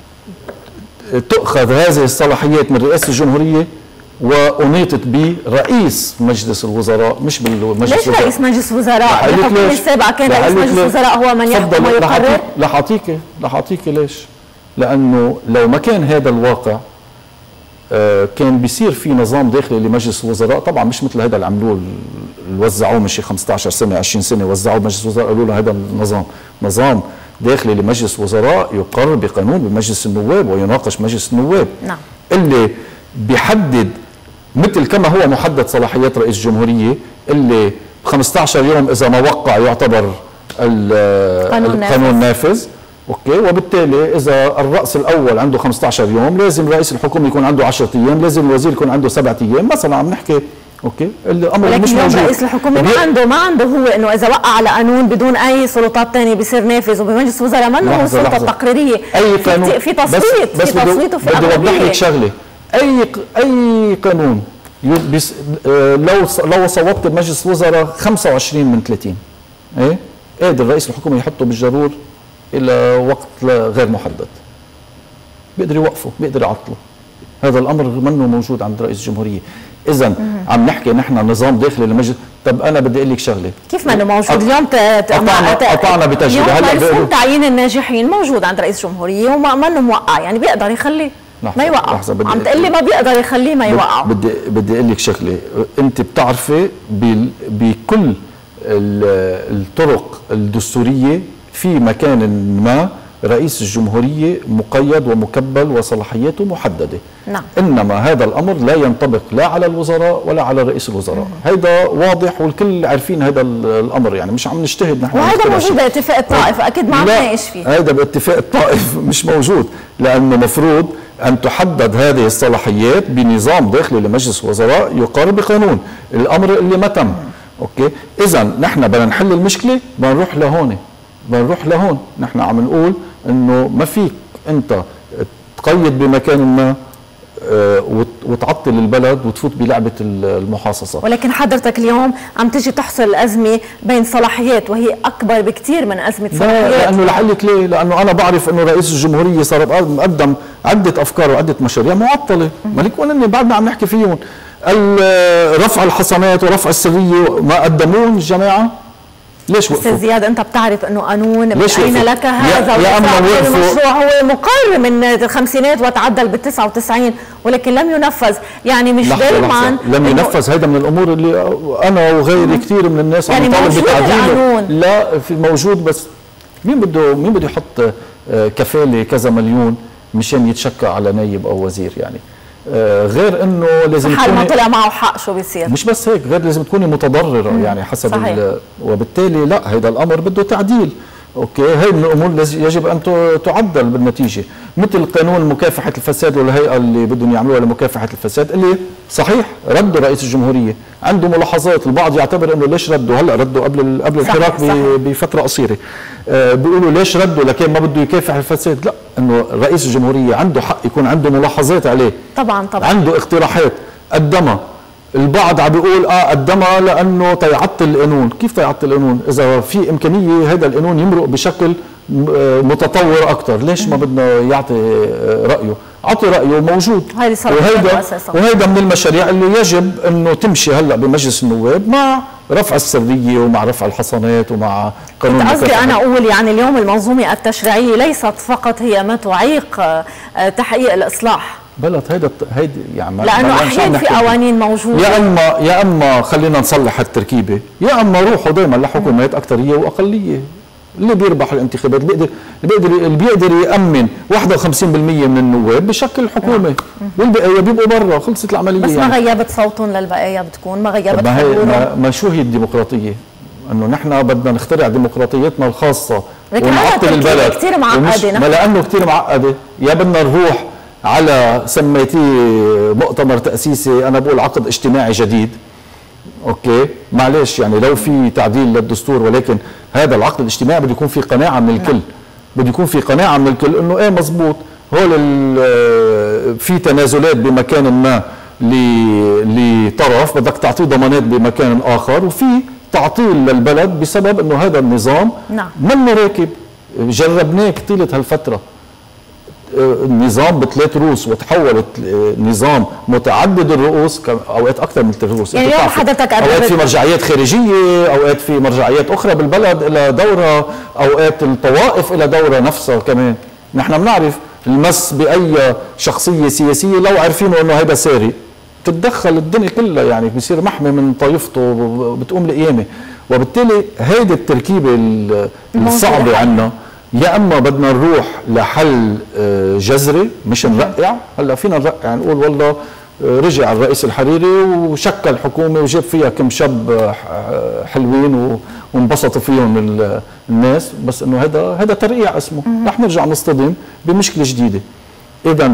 تؤخذ هذه الصلاحيات من رئاسه الجمهوريه وأنيطت برئيس مجلس الوزراء مش بالمجلس ليش الوزراء. رئيس مجلس الوزراء؟ الحكومة السابقة كان رئيس مجلس الوزراء هو من يحكم ويقرر؟ رح أعطيك رح أعطيك ليش؟ لأنه لو ما كان هذا الواقع آه كان بيصير في نظام داخلي لمجلس الوزراء، طبعا مش مثل هذا اللي عملوه اللي وزعوه من شي خمسة عشر سنة عشرين سنة، وزعوه بمجلس الوزراء قالوا له هذا النظام نظام داخلي لمجلس الوزراء يقرر بقانون بمجلس النواب ويناقش مجلس النواب. نعم. اللي بيحدد مثل كما هو محدد صلاحيات رئيس الجمهورية اللي ب خمسة عشر يوم إذا ما وقع يعتبر القانون نافذ، اوكي، وبالتالي إذا الرأس الأول عنده خمسة عشر يوم لازم رئيس الحكومة يكون عنده عشرة أيام، لازم الوزير يكون عنده سبعة أيام مثلا، عم نحكي اوكي الامر ولكن مش موجود. رئيس الحكومه ما عنده ما عنده هو انه اذا وقع على قانون بدون اي سلطات ثانيه بيصير نافذ، وبمجلس الوزراء ما هو سلطه تقريريه، اي قانون في تصويت بس في تصويت وفي بدي اوضح لك شغله، اي اي قانون بس لو لو صوتت بمجلس الوزراء خمسة وعشرين من ثلاثين ايه قادر رئيس الحكومه يحطه بالجرور الى وقت غير محدد، بيقدر يوقفه بيقدر يعطله. هذا الامر منه موجود عند رئيس الجمهوريه. اذا عم نحكي نحن نظام داخلي للمجلس. طب انا بدي اقول لك شغله، كيف ما انه موجود اليوم؟ قطعنا بتجربه هلا مرسوم تعيين الناجحين موجود عند رئيس الجمهوريه وما منه موقع، يعني بيقدر يخليه ما يوقع. عم تقول لي ما بيقدر يخليه ما يوقع. بدي بدي اقول لك شغله، انت بتعرفي بكل الطرق الدستوريه في مكان ما رئيس الجمهورية مقيد ومكبل وصلاحياته محددة. نعم. إنما هذا الأمر لا ينطبق لا على الوزراء ولا على رئيس الوزراء. هذا واضح والكل عارفين هذا الأمر، يعني مش عم نجتهد نحن. وهذا موجود باتفاق الطائف، أكيد ما عم نناقش فيه. هذا باتفاق الطائف مش موجود، لأنه مفروض أن تحدد هذه الصلاحيات بنظام داخلي لمجلس الوزراء يقر بقانون، الأمر اللي ما تم. أوكي؟ إذا نحن بدنا نحل المشكلة بنروح لهون بنروح لهون، نحن عم نقول انه ما فيك انت تقيد بمكان ما وتعطل البلد وتفوت بلعبه المحاصصه. ولكن حضرتك اليوم عم تجي تحصر الازمه بين صلاحيات وهي اكبر بكثير من ازمه صلاحيات. لا، لانه لحلك ليه؟ لانه انا بعرف انه رئيس الجمهوريه صار مقدم عده افكار وعده مشاريع معطله، مالك وانني بعدنا عم نحكي فيهم. رفع الحصانات ورفع السريه ما قدموه الجماعه. ليش وقفوا؟ استاذ زياد انت بتعرف انه قانون من اين لك هذا؟ يا اما المشروع هو مقر من الخمسينات وتعدل بال تسعة وتسعين ولكن لم ينفذ، يعني مش دائما لم ينفذ. هذا من الامور اللي انا وغيري كثير من الناس يعني عم نطالب بتعديله. لا في موجود، بس مين بده مين بده يحط كفاله كذا مليون مشان يتشكى على نايب او وزير؟ يعني آه غير انه لازم حال ما طلع معه حق شو بيصير؟ مش بس هيك، غير لازم تكوني متضرره يعني حسب، وبالتالي لا، هذا الامر بده تعديل. اوكي، هي من الامور يجب ان تعدل بالنتيجه، مثل قانون مكافحه الفساد والهيئه اللي بدهم يعملوها لمكافحه الفساد، اللي صحيح ردوا رئيس الجمهوريه، عنده ملاحظات، البعض يعتبر انه ليش ردوا هلا ردوا قبل قبل الحراك بفتره قصيره. آه بيقولوا ليش ردوا لكن ما بده يكافح الفساد؟ لا، انه رئيس الجمهوريه عنده حق يكون عنده ملاحظات عليه. طبعا طبعا عنده اقتراحات قدمها. البعض عم بيقول اه قدمها لانه تيعطل القانون، كيف تيعطل القانون؟ اذا في امكانيه هذا القانون يمرق بشكل متطور اكثر، ليش ما بدنا يعطي رايه؟ عطي رايه موجود. وهيدا وهيدا من المشاريع اللي يجب انه تمشي هلا بمجلس النواب مع رفع السريه ومع رفع الحصانات ومع قانون. قصدي انا اقول يعني اليوم المنظومه التشريعيه ليست فقط هي ما تعيق تحقيق الاصلاح. بلد هيدا هيدي يعني لانه احيانا في قوانين موجوده. يا اما يا اما خلينا نصلح التركيبه، يا اما روحوا دائما لحكومات اكثريه واقليه. اللي بيربح الانتخابات بيقدر اللي بيقدر اللي بيقدر يامن واحد وخمسين بالمئة من النواب بشكل حكومه، والبقيه بيبقوا برا، خلصت العمليه. بس يعني ما غيبت صوتهم للبقيه بتكون ما غيبت ما, هي ما, ما شو هي الديمقراطيه؟ انه نحن بدنا نخترع ديمقراطيتنا الخاصه ونعطل البلد كثير معقده. ما لانه كثير معقده، يا بدنا نروح على سميتيه مؤتمر تاسيسي، انا بقول عقد اجتماعي جديد. اوكي معلش يعني لو في تعديل للدستور، ولكن هذا العقد الاجتماعي بده يكون في قناعه من الكل، بده يكون في قناعه من الكل انه ايه مزبوط، هول في تنازلات بمكان ما لطرف بدك تعطيه ضمانات بمكان اخر، وفي تعطيل للبلد بسبب انه هذا النظام نعم منه راكب. جربناه طيله هالفتره، النظام بثلاث رؤوس وتحولت نظام متعدد الرؤوس، اوقات اكثر من ثلاث رؤوس، يعني حضرتك اوقات في مرجعيات خارجيه، اوقات في مرجعيات اخرى بالبلد لها دوره، اوقات الطوائف لها دوره نفسها كمان. نحن بنعرف المس باي شخصيه سياسيه لو عارفين انه هذا ساري تتدخل الدنيا كلها، يعني بصير محمي من طائفته بتقوم القيامه. وبالتالي هيدي التركيبه الصعبه عندنا، يا اما بدنا نروح لحل جذري مش نرقع. هلا فينا نرقع نقول والله رجع الرئيس الحريري وشكل حكومه وجاب فيها كم شاب حلوين وانبسطوا فيهم الناس، بس انه هذا هذا ترقيع اسمه، رح نرجع نصطدم بمشكله جديده. اذا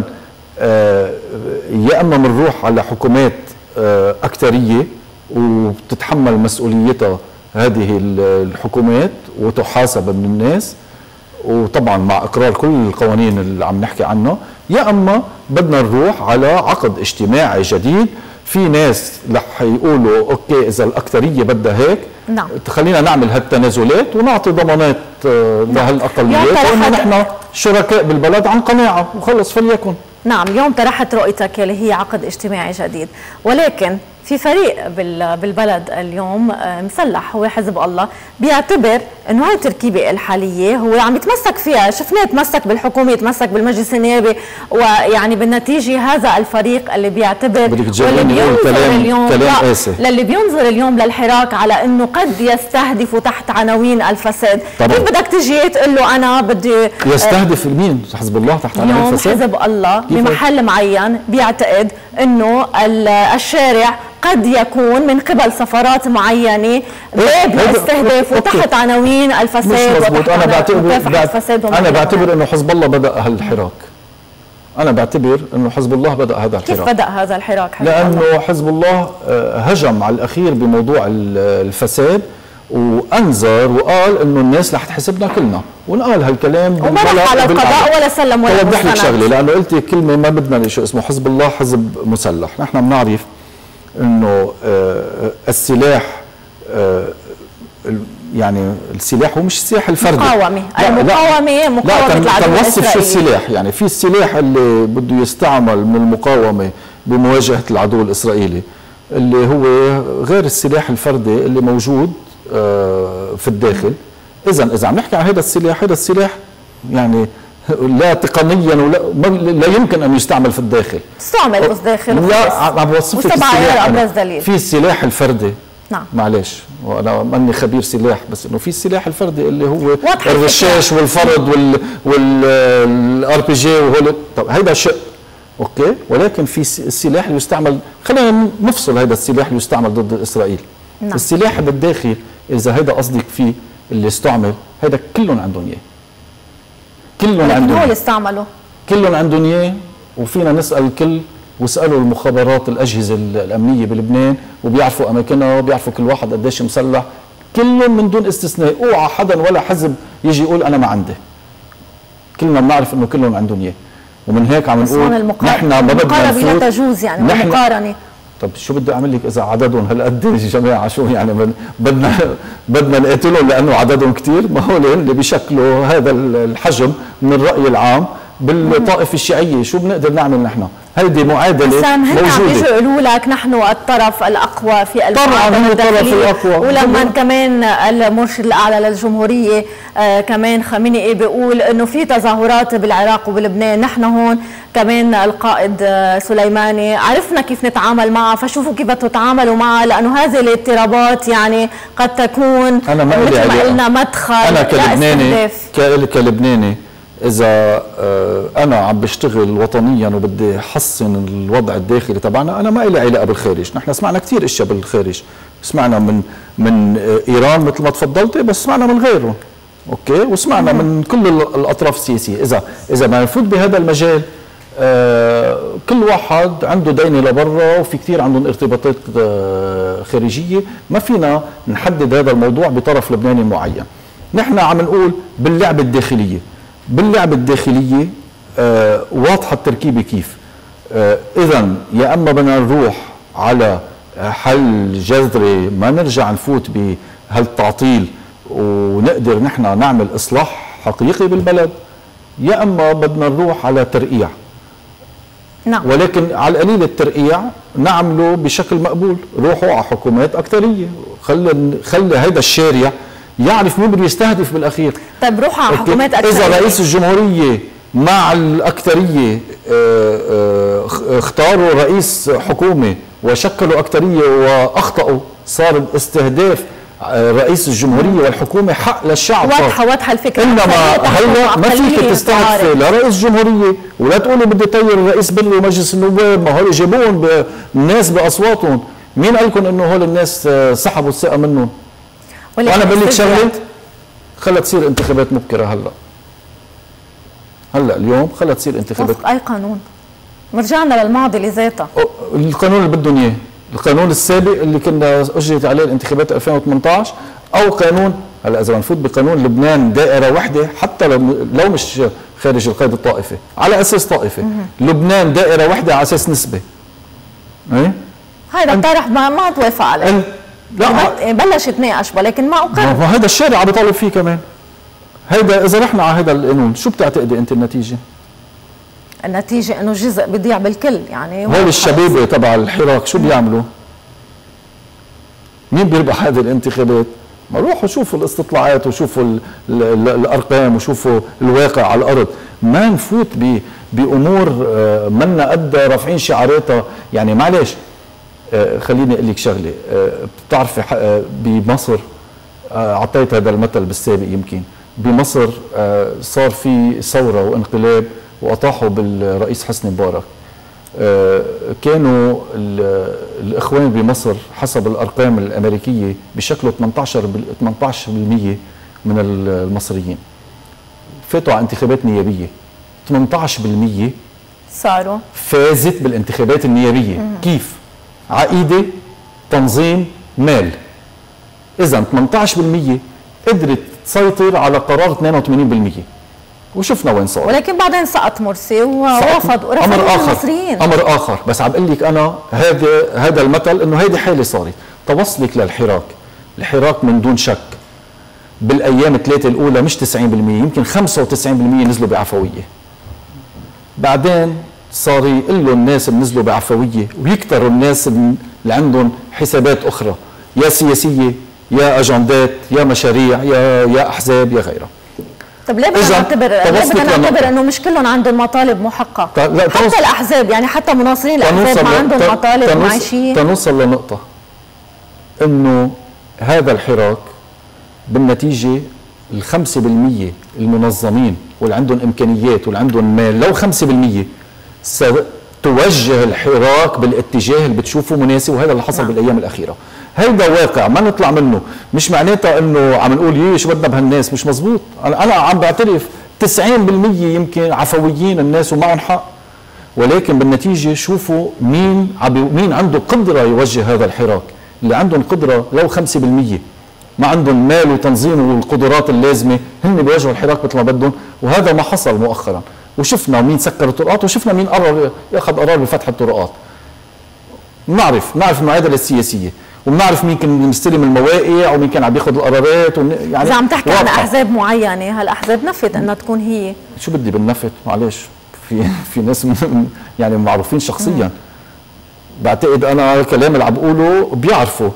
يا اما بنروح على حكومات اكثريه وبتتحمل مسؤوليتها هذه الحكومات وتحاسب من الناس، وطبعا مع اقرار كل القوانين اللي عم نحكي عنها، يا اما بدنا نروح على عقد اجتماعي جديد. في ناس رح يقولوا اوكي اذا الاكثريه بدها هيك، نعم خلينا نعمل هالتنازلات ونعطي ضمانات لهالاقليات، وانه نحن شركاء بالبلد عن قناعه وخلص فليكن. نعم اليوم طرحت رؤيتك اللي هي عقد اجتماعي جديد، ولكن في فريق بالبلد اليوم مسلح هو حزب الله بيعتبر انه هاي التركيبه الحاليه هو عم يتمسك فيها، شفناه يتمسك بالحكومه، يتمسك بالمجلس النيابي، ويعني بالنتيجه هذا الفريق اللي بيعتبر واللي بينظر اليوم للي بينظر اليوم للحراك على انه قد يستهدف تحت عناوين الفساد. كيف بدك تجي تقول له انا بدي يستهدف مين؟ حزب الله تحت عناوين الفساد؟ حزب الله بمحل معين بيعتقد انه الشارع قد يكون من قبل سفارات معينه باب لاستهدافه تحت عناوين الفساد. مش مزبوط. انا بعتبر انا بعتبر انه حزب الله بدا هالحراك. انا بعتبر انه حزب الله بدا هذا الحراك. كيف بدا هذا الحراك؟ لانه الله. حزب الله هجم على الاخير بموضوع الفساد وانذر وقال انه الناس رح تحسبنا كلنا، ونقال هالكلام وما راح على القضاء ولا سلم ولا بوضح لك شغله، لانه قلتي كلمه ما بدنا شيء اسمه حزب الله حزب مسلح. نحن بنعرف انه السلاح يعني السلاح هو مش السلاح الفردي، مقاومه المقاومه مقاومه العدو الاسرائيلي. تنوصف شو السلاح، يعني في السلاح اللي بده يستعمل من المقاومه بمواجهه العدو الاسرائيلي اللي هو غير السلاح الفردي اللي موجود في الداخل. اذا اذا عم نحكي عن هذا السلاح، هذا السلاح يعني لا تقنيا ولا لا يمكن ان يستعمل في الداخل. استعمل في الداخل لا عم بوصف لك السلاح ابرز دليل. في السلاح الفردي، نعم معلش وانا ماني خبير سلاح، بس انه في السلاح الفردي اللي هو الرشاش والفرد وال والار بي جي وهول. طب هيدا شيء اوكي، ولكن في السلاح اللي يستعمل، خلينا نفصل هذا السلاح اللي يستعمل ضد اسرائيل. نعم. السلاح بالداخل اذا هيدا قصدك فيه اللي استعمل، هيدا كلهم عندهم اياه. كلهم عندهم هو يستعملوا كلهم عندهم اياه، وفينا نسال الكل واسالوا المخابرات الاجهزه الامنيه بلبنان وبيعرفوا اماكنها وبيعرفوا كل واحد قديش مسلح، كلهم من دون استثناء. اوعى حدا ولا حزب يجي يقول انا ما عندي، كلنا بنعرف انه كلهم عندهم اياه. ومن هيك عم نقول نحن ما بدنا نفوت، لا تجوز يعني مقارنه. طب شو بدي اعمل لك اذا عددهم هالقد يا جماعه؟ شو يعني بدنا بدنا نقتلهم لانه عددهم كثير؟ ما هو اللي بيشكلوا هذا الحجم من الراي العام بالطائفه الشيعيه. شو بنقدر نعمل نحن؟ هيدي معادله موجوده. هن عم بيجوا يقولوا لك نحن الطرف الاقوى في طبعا هو الطرف الاقوى، ولما كمان المرشد الاعلى للجمهوريه آه كمان خامنئي بيقول انه في تظاهرات بالعراق وبلبنان، نحن هون كمان القائد آه سليماني عرفنا كيف نتعامل معها، فشوفوا كيف تتعاملوا معها، لانه هذه الاضطرابات يعني قد تكون أنا ما مثل ما قلنا مدخل. انا كلبناني كلبناني اذا انا عم بشتغل وطنيا وبدي احسن الوضع الداخلي تبعنا، انا ما لي علاقه بالخارج. نحن سمعنا كثير اشياء بالخارج، سمعنا من من ايران مثل ما تفضلتي، بس سمعنا من غيرهم اوكي، وسمعنا من كل الاطراف السياسيه. اذا اذا بدنا نفوت بهذا المجال آه كل واحد عنده دينه لبرا وفي كثير عندهم ارتباطات آه خارجيه، ما فينا نحدد هذا الموضوع بطرف لبناني معين. نحن عم نقول باللعبه الداخليه، باللعبه الداخليه آه واضحه التركيبه كيف. آه اذا يا اما بدنا نروح على حل جذري، ما نرجع نفوت بهالتعطيل ونقدر نحن نعمل اصلاح حقيقي بالبلد، يا اما بدنا نروح على ترقيع. نعم. ولكن على القليل الترقيع نعمله بشكل مقبول، روحوا على حكومات اكثريه، خلي خلي هذا الشارع يعرف مين بده يستهدف بالاخير. طيب روحوا على حكومات اكثريه. اذا رئيس الجمهوريه مع الاكثريه اختاروا رئيس حكومه وشكلوا اكثريه واخطاوا، صار استهداف رئيس الجمهوريه والحكومه حق للشعب. واضحه واضحه الفكره. انما هلا ما فيك تستهدفي لرئيس جمهوريه ولا تقولي بدي طير الرئيس بري ومجلس النواب، ما هول جابوهم الناس باصواتهم، مين قال لكم انه هول الناس سحبوا الثقه منهم؟ وانا بقول لك شغله، خلت تصير انتخابات مبكره هلا. هلا اليوم خلت تصير انتخابات. وفق اي قانون؟ رجعنا للماضي لذاته. القانون اللي بدهم اياه، القانون السابق اللي كنا اجريت عليه الانتخابات ألفين وثمانطعش، او قانون هلا اذا بنفوت بقانون لبنان دائره وحده، حتى لو لو مش خارج القيد الطائفي، على اساس طائفي، لبنان دائره وحده على اساس نسبه. ايه؟ هذا الطرح ما ما توافق عليه. لا بلش يتناقش ولكن ما اقر. ما هذا الشارع عم بيطالب فيه كمان. هيدا اذا رحنا على هذا القانون، شو بتعتقدي انت النتيجه؟ النتيجة انه جزء بيضيع بالكل، يعني هول الشباب تبع الحراك شو بيعملوا؟ مين بيربح هذه الانتخابات؟ ما روحوا شوفوا الاستطلاعات وشوفوا ال ال ال الارقام وشوفوا الواقع على الارض، ما نفوت بامور منا قد رافعين شعاراتها، يعني معلش خليني اقول لك شغله، بتعرفي بمصر اعطيت هذا المثل بالسابق، يمكن بمصر صار في ثوره وانقلاب واطاحوا بالرئيس حسني مبارك. كانوا الاخوان بمصر حسب الارقام الامريكيه بشكل ثمانية عشر بالمئة من المصريين فاتوا على انتخابات نيابيه، ثمانية عشر بالمئة صاروا فازت بالانتخابات النيابيه. مم. كيف؟ عقيده، تنظيم، مال. اذا ثمانية عشر بالمئة قدرت تسيطر على قرار اثنين وثمانين بالمئة، وشفنا وين صار. ولكن بعدين سقط مرسي ورفض ورفض المصريين. امر اخر، بس عم بقول لك انا هذا هذا المثل انه هيدي حاله صارت توصلك للحراك. الحراك من دون شك بالايام الثلاثه الاولى مش تسعين بالمئة، يمكن خمسة وتسعين بالمئة نزلوا بعفويه. بعدين صار يقلوا الناس اللي نزلوا بعفويه ويكتروا الناس اللي عندهم حسابات اخرى، يا سياسيه يا اجندات يا مشاريع يا يا احزاب يا غيرها. طب ليه بدنا نعتبر ليه بدنا نعتبر انه مش كلهم عندهم مطالب محققه؟ حتى الاحزاب، يعني حتى مناصرين الاحزاب ما عندهم مطالب معيشيه. تنوصل لنقطه انه هذا الحراك بالنتيجه ال خمسة بالمئة المنظمين واللي عندهم امكانيات واللي عندهم مال، لو خمسة بالمئة ستوجه الحراك بالاتجاه اللي بتشوفه مناسب، وهذا اللي حصل نعم. بالايام الاخيره. هيدا واقع ما نطلع منه، مش معناتها انه عم نقول يي شو بدنا بهالناس، مش مزبوط. انا انا عم بعترف تسعين بالمئة يمكن عفويين الناس ومعهم حق، ولكن بالنتيجه شوفوا مين مين عنده قدره يوجه هذا الحراك. اللي عندهم قدره لو خمسة بالمئة ما عندهم مال وتنظيم والقدرات اللازمه، هن بيواجهوا الحراك مثل ما بدهم، وهذا ما حصل مؤخرا. وشفنا مين سكر الطرقات وشفنا مين قرر ياخذ قرار بفتح الطرقات. بنعرف بنعرف المعادله السياسيه، وبنعرف مين كان مستلم المواقع ومين كان عم بياخذ القرارات، يعني اذا عم تحكي عن احزاب معينه، هالاحزاب نفت انها تكون هي. شو بدي بالنفت؟ معلش في في ناس يعني معروفين شخصيا. مم. بعتقد انا الكلام اللي عم بقوله بيعرفوا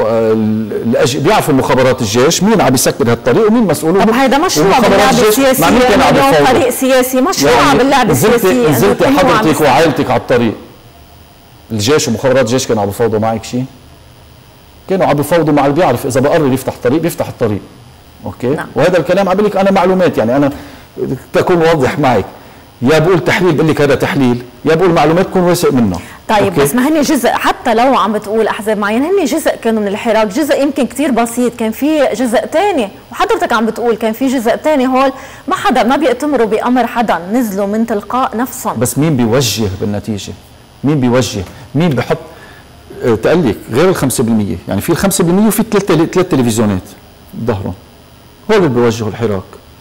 بيعرفوا مخابرات الجيش مين عم يسكر هالطريق ومين مسؤول. طب هيدا مشروع باللعب السياسي، طريق سياسي مشروع يعني باللعب السياسي. نزلتي حضرتك وعائلتك على الطريق، الجيش ومخابرات الجيش كانوا عم يفاوضوا معك شيء؟ كانوا عم بيفاوضوا مع اللي بيعرف اذا بقرر يفتح طريق بيفتح الطريق. اوكي؟ نعم. وهذا الكلام عم بقول لك انا معلومات، يعني انا تكون واضح معك، يا بقول تحليل بقول لك هذا تحليل، يا بقول معلومات تكون واثق منها. طيب أوكي. بس ما هن جزء، حتى لو عم بتقول احزاب معينه هن جزء كانوا من الحراك، جزء يمكن كثير بسيط، كان في جزء ثاني، وحضرتك عم بتقول كان في جزء ثاني هول ما حدا ما بيأتمروا بامر حدا، نزلوا من تلقاء نفسهم. بس مين بيوجه بالنتيجه؟ مين بيوجه؟ مين بحط تقلك غير ال خمسة بالمية، يعني في ال خمسة بالمية وفي ثلاث ثلاث تلفزيونات ظهرهم، هول اللي بيوجهوا الحراك.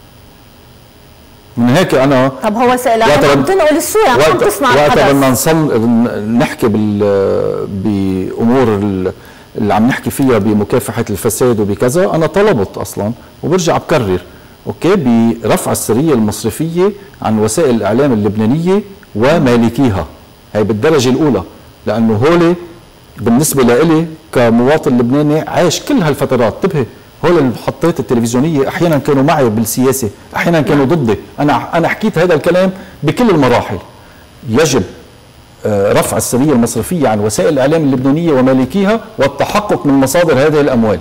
من هيك انا طب هو سألها عم تنقل الصوره، عم تسمع الحدث. وقت بدنا نصل نحكي بال بامور اللي عم نحكي فيها بمكافحه الفساد وبكذا، انا طلبت اصلا وبرجع بكرر اوكي برفع السريه المصرفيه عن وسائل الاعلام اللبنانيه ومالكيها، هي بالدرجه الاولى، لانه هول بالنسبه لإلي كمواطن لبناني عايش كل هالفترات. انتبهي، هول المحطات التلفزيونيه احيانا كانوا معي بالسياسه، احيانا كانوا ضدي، انا انا حكيت هذا الكلام بكل المراحل. يجب رفع السريه المصرفيه عن وسائل الاعلام اللبنانيه ومالكيها والتحقق من مصادر هذه الاموال.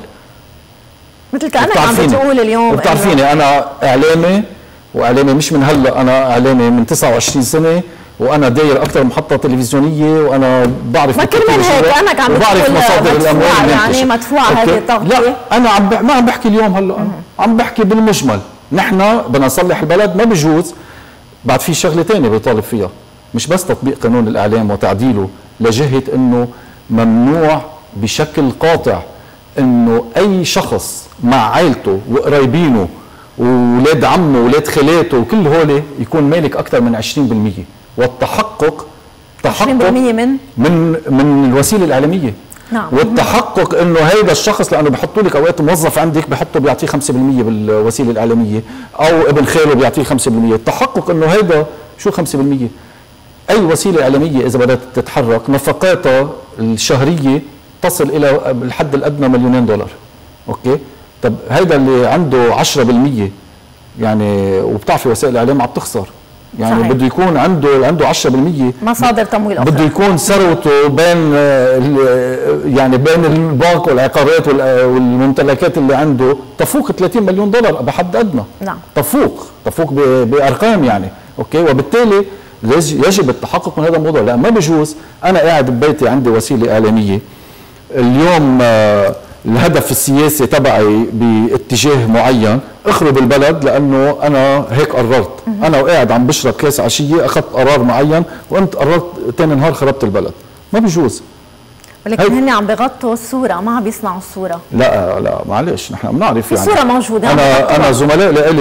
مثل كانك عم بتقول اليوم. بتعرفيني انا اعلامي، واعلامي مش من هلا، انا اعلامي من تسعة وعشرين سنه، وانا داير اكثر محطه تلفزيونيه، وانا بعرف ما كرمال هيك كانك عم بعرف مصادر الاموال، يعني مدفوعه هذه التغطيه. لا انا عم ما عم بحكي اليوم هلا، أنا عم بحكي بالمجمل. نحن بدنا نصلح البلد، ما بجوز بعد في شغله ثانيه بيطالب فيها، مش بس تطبيق قانون الاعلام وتعديله لجهه انه ممنوع بشكل قاطع انه اي شخص مع عائلته وقرايبينه واولاد عمه واولاد خالاته وكل هول يكون مالك اكثر من عشرين بالمية، والتحقق تحقق عشرين بالمية من من من الوسيله الاعلاميه. نعم. والتحقق انه هيدا الشخص، لانه بحطوا لك اوقات موظف عندك بحطه بيعطيه خمسة بالمية بالوسيله الاعلاميه، او ابن خاله بيعطيه خمسة بالمية، التحقق انه هيدا شو خمسة بالمية؟ اي وسيله اعلاميه اذا بدها تتحرك نفقاتها الشهريه تصل الى الحد الادنى مليونين دولار. اوكي؟ طب هيدا اللي عنده عشرة بالمية يعني، وبتعرفي وسائل الاعلام عم تخسر، يعني صحيح. بده يكون عنده عنده عشرة بالمية مصادر تمويل اخرى، بده يكون ثروته بين يعني بين البنك والعقارات والممتلكات اللي عنده تفوق ثلاثين مليون دولار بحد ادنى. نعم. تفوق تفوق بارقام يعني. اوكي؟ وبالتالي يجب التحقق من هذا الموضوع، لان ما بجوز انا قاعد ببيتي عندي وسيله اعلاميه اليوم الهدف السياسي تبعي باتجاه معين اخرب البلد لانه انا هيك قررت، انا وقاعد عم بشرب كاس عشيه اخذت قرار معين وانت قررت ثاني نهار خربت البلد، ما بجوز. ولكن هن عم بغطوا الصوره، ما عم بيصنعوا الصوره. لا لا معلش، نحن بنعرف يعني الصوره موجوده. انا انا زملاء لإلي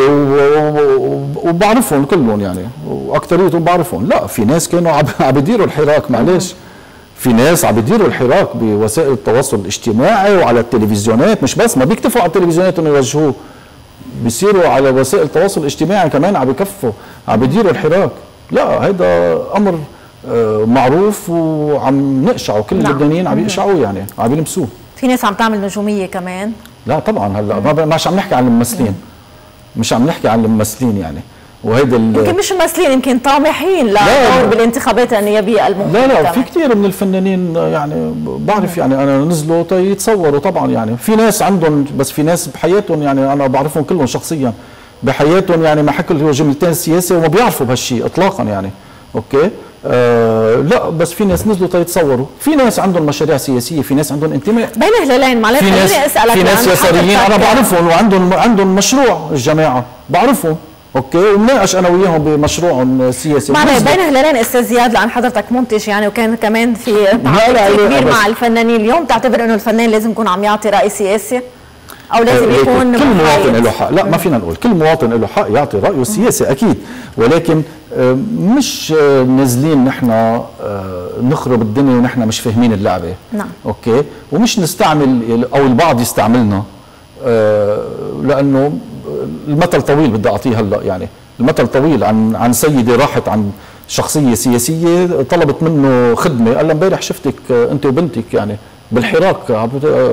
وبعرفهم كلهم يعني، واكثريتهم بعرفهم. لا، في ناس كانوا عم بيديروا الحراك، معلش، في ناس عم بيديروا الحراك بوسائل التواصل الاجتماعي وعلى التلفزيونات، مش بس ما بيكتفوا على التلفزيونات انه يوجهوه، بيصيروا على وسائل التواصل الاجتماعي كمان عم بكفوا، عم بيديروا الحراك. لا، هيدا امر معروف وعم نقشعه، كل اللبنانيين عم يقشعوه يعني، عم يلمسوه. في ناس عم تعمل نجوميه كمان. لا طبعا، هلا مش عم نحكي عن الممثلين، مش عم نحكي عن الممثلين يعني، وهيدا يمكن مش ممثلين، يمكن طامحين للدور بالانتخابات النيابيه المقبله. لا لا، في كثير من الفنانين يعني بعرف يعني انا نزلوا يتصوروا طبعا يعني، في ناس عندهم، بس في ناس بحياتهم يعني انا بعرفهم كلهم شخصيا، بحياتهم يعني ما حكوا جملتين سياسه وما بيعرفوا بهالشيء اطلاقا يعني. اوكي؟ آه لا، بس في ناس نزلوا يتصوروا، في ناس عندهم مشاريع سياسيه، في ناس عندهم انتماء بين هلالين. معلش خليني اسالك، في ناس يساريين انا بعرفهم وعندهم عندهم مشروع الجماعه، بعرفهم. اوكي؟ ومناقش انا وياهم بمشروعهم السياسي. معنا بين هلالين استاذ زياد، لان حضرتك منتج يعني، وكان كمان في تعاون كبير مع الفنانين، اليوم تعتبر انه الفنان لازم يكون عم يعطي راي سياسي او لازم آه يكون كل مواطن له حق؟ لا، ما فينا نقول كل مواطن له حق يعطي رايه السياسي اكيد، ولكن آه مش آه نازلين نحن آه نخرب الدنيا ونحن مش فاهمين اللعبه. نعم. اوكي؟ ومش نستعمل او البعض يستعملنا، آه لانه المثل طويل بدي اعطيه هلا يعني، المثل طويل عن عن سيده راحت عن شخصيه سياسيه طلبت منه خدمه، قال لها امبارح شفتك انت وبنتك يعني بالحراك،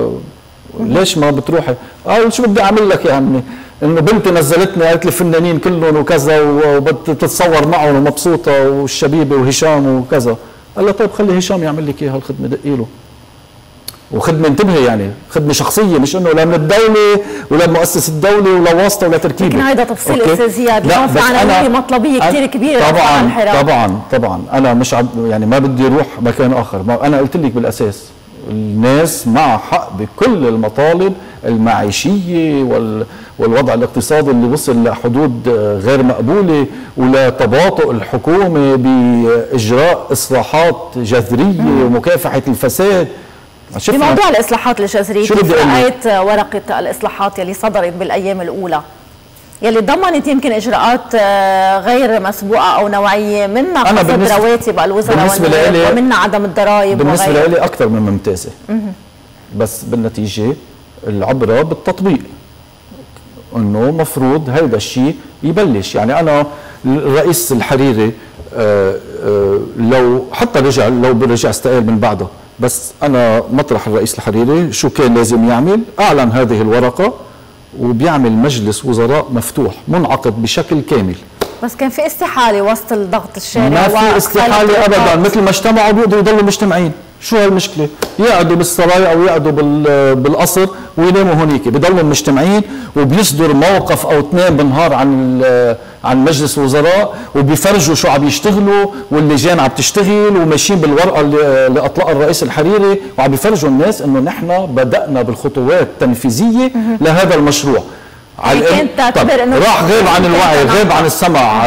ليش ما بتروحي؟ قال شو بدي اعمل لك يا عمي؟ انه بنتي نزلتني قالت لي فنانين كلهم وكذا وبتتصور معهم ومبسوطه والشبيبه وهشام وكذا. قال لها طيب خلي هشام يعمل لك اياها الخدمه، دقي له. وخدمه انتبهي يعني خدمه شخصيه، مش انه لا من الدوله ولا مؤسسه الدوله ولا واسطه ولا تركيبه. لكن هيدا تفصيل استاذ زياد، لا بس انا مطلبيه كثير كبيره. طبعا طبعا طبعا انا مش عب يعني ما بدي اروح مكان اخر. ما انا قلت لك بالاساس الناس مع حق بكل المطالب المعيشيه وال والوضع الاقتصادي اللي وصل لحدود غير مقبوله، ولا تباطؤ الحكومه باجراء اصلاحات جذريه ومكافحه الفساد. بموضوع الاصلاحات الجذريه، كيف رايت ورقه الاصلاحات يلي صدرت بالايام الاولى يلي ضمنت يمكن اجراءات غير مسبوقه او نوعيه، منها خفض رواتب الوزراء ومنها عدم الضرائب؟ بالنسبه لي اكثر من ممتازه، بس بالنتيجه العبره بالتطبيق، انه مفروض هيدا الشيء يبلش. يعني انا الرئيس الحريري آآ آآ لو حتى رجع لو برجع استقال من بعده، بس انا مطرح الرئيس الحريري شو كان لازم يعمل؟ اعلن هذه الورقه وبيعمل مجلس وزراء مفتوح منعقد بشكل كامل. بس كان في استحاله وسط الضغط الشارع، ما في استحاله ابدا، مثل ما اجتمعوا بيقدروا يضلوا مجتمعين. شو هالمشكله؟ يقعدوا بالسرايا او يقعدوا بالقصر ويناموا هونيك، بضلوا مجتمعين وبيصدر موقف او اثنين بالنهار عن عن مجلس الوزراء، وبيفرجوا شو عم يشتغلوا واللجان عم تشتغل وماشيين بالورقه اللي, اللي اطلقها الرئيس الحريري، وعم بيفرجوا الناس انه نحن بدانا بالخطوات التنفيذيه لهذا المشروع. على كنت تعتبر انه راح غيب عن الوعي، غيب عن السمع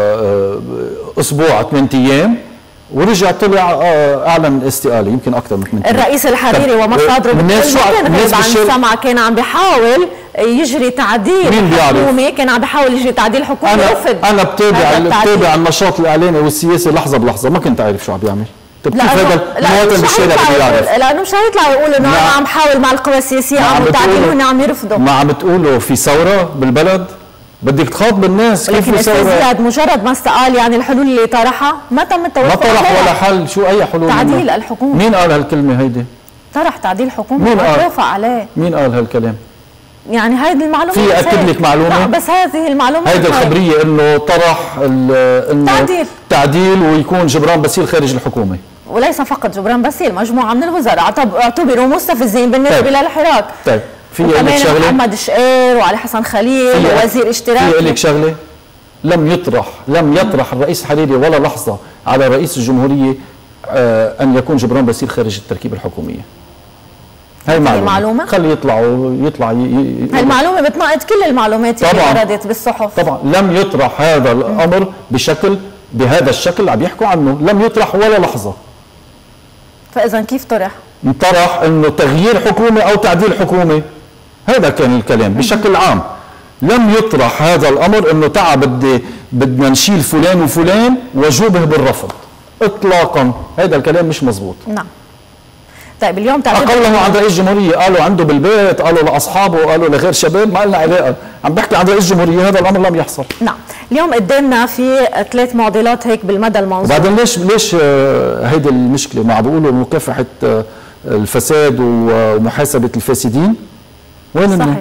اسبوع ثمان ايام، ورجع طلع اعلن استقاله يمكن اكثر من ثمان ايام. الرئيس الحريري ومصادره الناس كان غيب عن السمع، كان عم بيحاول يجري تعديل الحكومه، كان عم بيحاول يجري تعديل حكومي. انا رفض. انا بتابع بتابع النشاط الاعلامي والسياسي لحظه بلحظه، ما كنت عارف شو عم بيعمل. طيب كيف هذا المواطن بالشارع بده يعرف؟ لانه مش هيطلع يقول انه انا عم حاول مع القوى السياسيه عم تعديل وهن عم يرفضوا. ما عم تقولوا في ثوره بالبلد؟ بدك تخاطب الناس كيف في ثوره؟ لكن زياد مجرد ما استقال يعني الحلول اللي طرحها ما تم التوافق ما طرح ولا حل. شو اي حلول؟ تعديل الحكومه. مين قال هالكلمه هيدي؟ طرح تعديل الحكومه مين قال؟ توافق عليه. مين قال هالكلام؟ يعني هيدي المعلومه في اكد لك معلومه؟ بس هذه المعلومه هيدي الخبريه انه طرح انه تعديل تعديل ويكون جبران بسيل خارج الحكومه، وليس فقط جبران بسيل، مجموعه من الوزراء اعتبروا مستفزين بالنسبه طيب. للحراك. طيب في لك شغله؟ محمد شقير وعلي حسن خليل ووزير اشتراكي. في لك شغله؟ لم يطرح لم يطرح الرئيس الحريري ولا لحظه على رئيس الجمهوريه آه ان يكون جبران بسيل خارج التركيبه الحكوميه. هاي معلومه, معلومة؟ خلي يطلعوا يطلع هاي المعلومه بتناقض كل المعلومات اللي وردت بالصحف. طبعا لم يطرح هذا الامر بشكل بهذا الشكل اللي عم يحكوا عنه، لم يطرح ولا لحظه. فاذا كيف طرح؟ طرح انه تغيير حكومه او تعديل حكومه، هذا كان الكلام بشكل عام. لم يطرح هذا الامر انه تعا بدي بدنا نشيل فلان وفلان وجوبه بالرفض اطلاقا، هذا الكلام مش مزبوط. نعم. طيب اليوم اقله عند رئيس الجمهوريه، قالوا عنده بالبيت، قالوا لاصحابه، قالوا لغير شباب، ما لنا علاقه، عم بحكي عن رئيس الجمهوريه، هذا الامر لم يحصل. نعم، اليوم قدامنا في ثلاث معضلات هيك بالمدى المنظور. وبعدين ليش ليش هيدي المشكله؟ ما عم بيقولوا مكافحه الفساد ومحاسبه الفاسدين، وين النه؟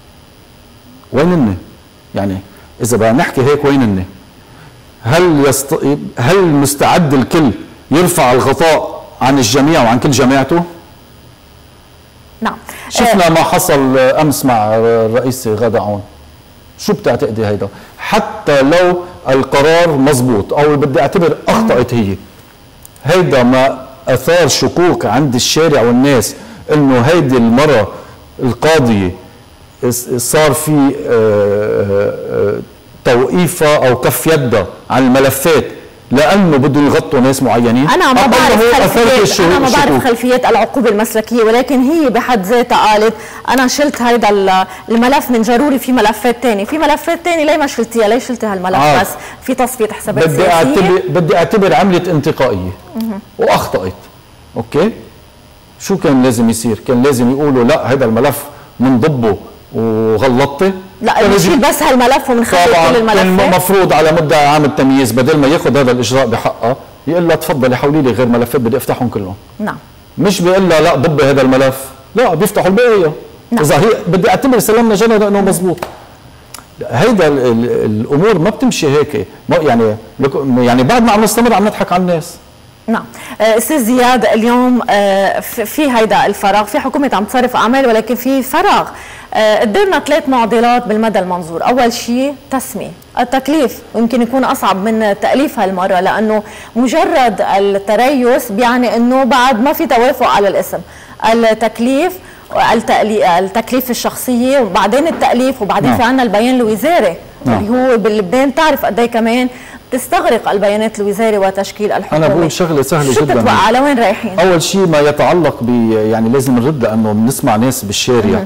وين النه؟ يعني اذا بدنا نحكي هيك وين النه؟ هل يست... هل مستعد الكل يرفع الغطاء عن الجميع وعن كل جماعته؟ نعم. شفنا ما حصل امس مع الرئيس غادة عون. شو بتعتقدي هيدا؟ حتى لو القرار مزبوط او بدي اعتبر اخطأت هي، هيدا ما اثار شكوك عند الشارع والناس انه هيدي المرة القاضية صار في توقيفها او كف يدها عن الملفات لانه بدهم يغطوا ناس معينين. انا ما بعرف خلفيات انا ما بعرف خلفيات العقوبه المسلكيه، ولكن هي بحد ذاتها قالت انا شلت هيدا الملف من جروري، في ملفات ثانيه، في ملفات ثانيه ليه ما شلتيها؟ ليه شلتي هالملف؟ آه. بس في تصفيه حسابات بدي سياسيه. اعتبر بدي اعتبر عملت انتقائيه واخطات. اوكي، شو كان لازم يصير؟ كان لازم يقولوا لا هذا الملف منضبه وغلطتي؟ لا نشيل بس هالملف ومنخلي كل الملفات. كان المفروض على مدعي عام التمييز بدل ما ياخذ هذا الاجراء بحقها يقول لها تفضلي حولي لي غير ملفات بدي افتحهم كلهم. نعم. مش بيقول لها لا ضبي هذا الملف، لا بيفتحوا الباقيه. نعم. اذا هي بدي اعتبر سلمنا جنى انه مضبوط. هيدا الامور ما بتمشي هيك، ما يعني يعني بعد ما عم نستمر عم نضحك على الناس. نعم. استاذ زياد، اليوم في هيدا الفراغ، في حكومه عم تصرف اعمال ولكن في فراغ. قدرنا ثلاث معضلات بالمدى المنظور. اول شيء تسميه التكليف، ويمكن يكون اصعب من تاليف هالمره، لانه مجرد التريث بيعني انه بعد ما في توافق على الاسم. التكليف التكليف الشخصيه، وبعدين التاليف، وبعدين نعم. في عندنا البيان الوزاري نعم. اللي هو بلبنان تعرف قد ايه كمان تستغرق البيانات الوزاري وتشكيل الحكومه. انا بقول شغله سهله شو جدا. شو بتتوقع لوين رايحين؟ اول شيء ما يتعلق ب يعني لازم نرد، لانه بنسمع ناس بالشارع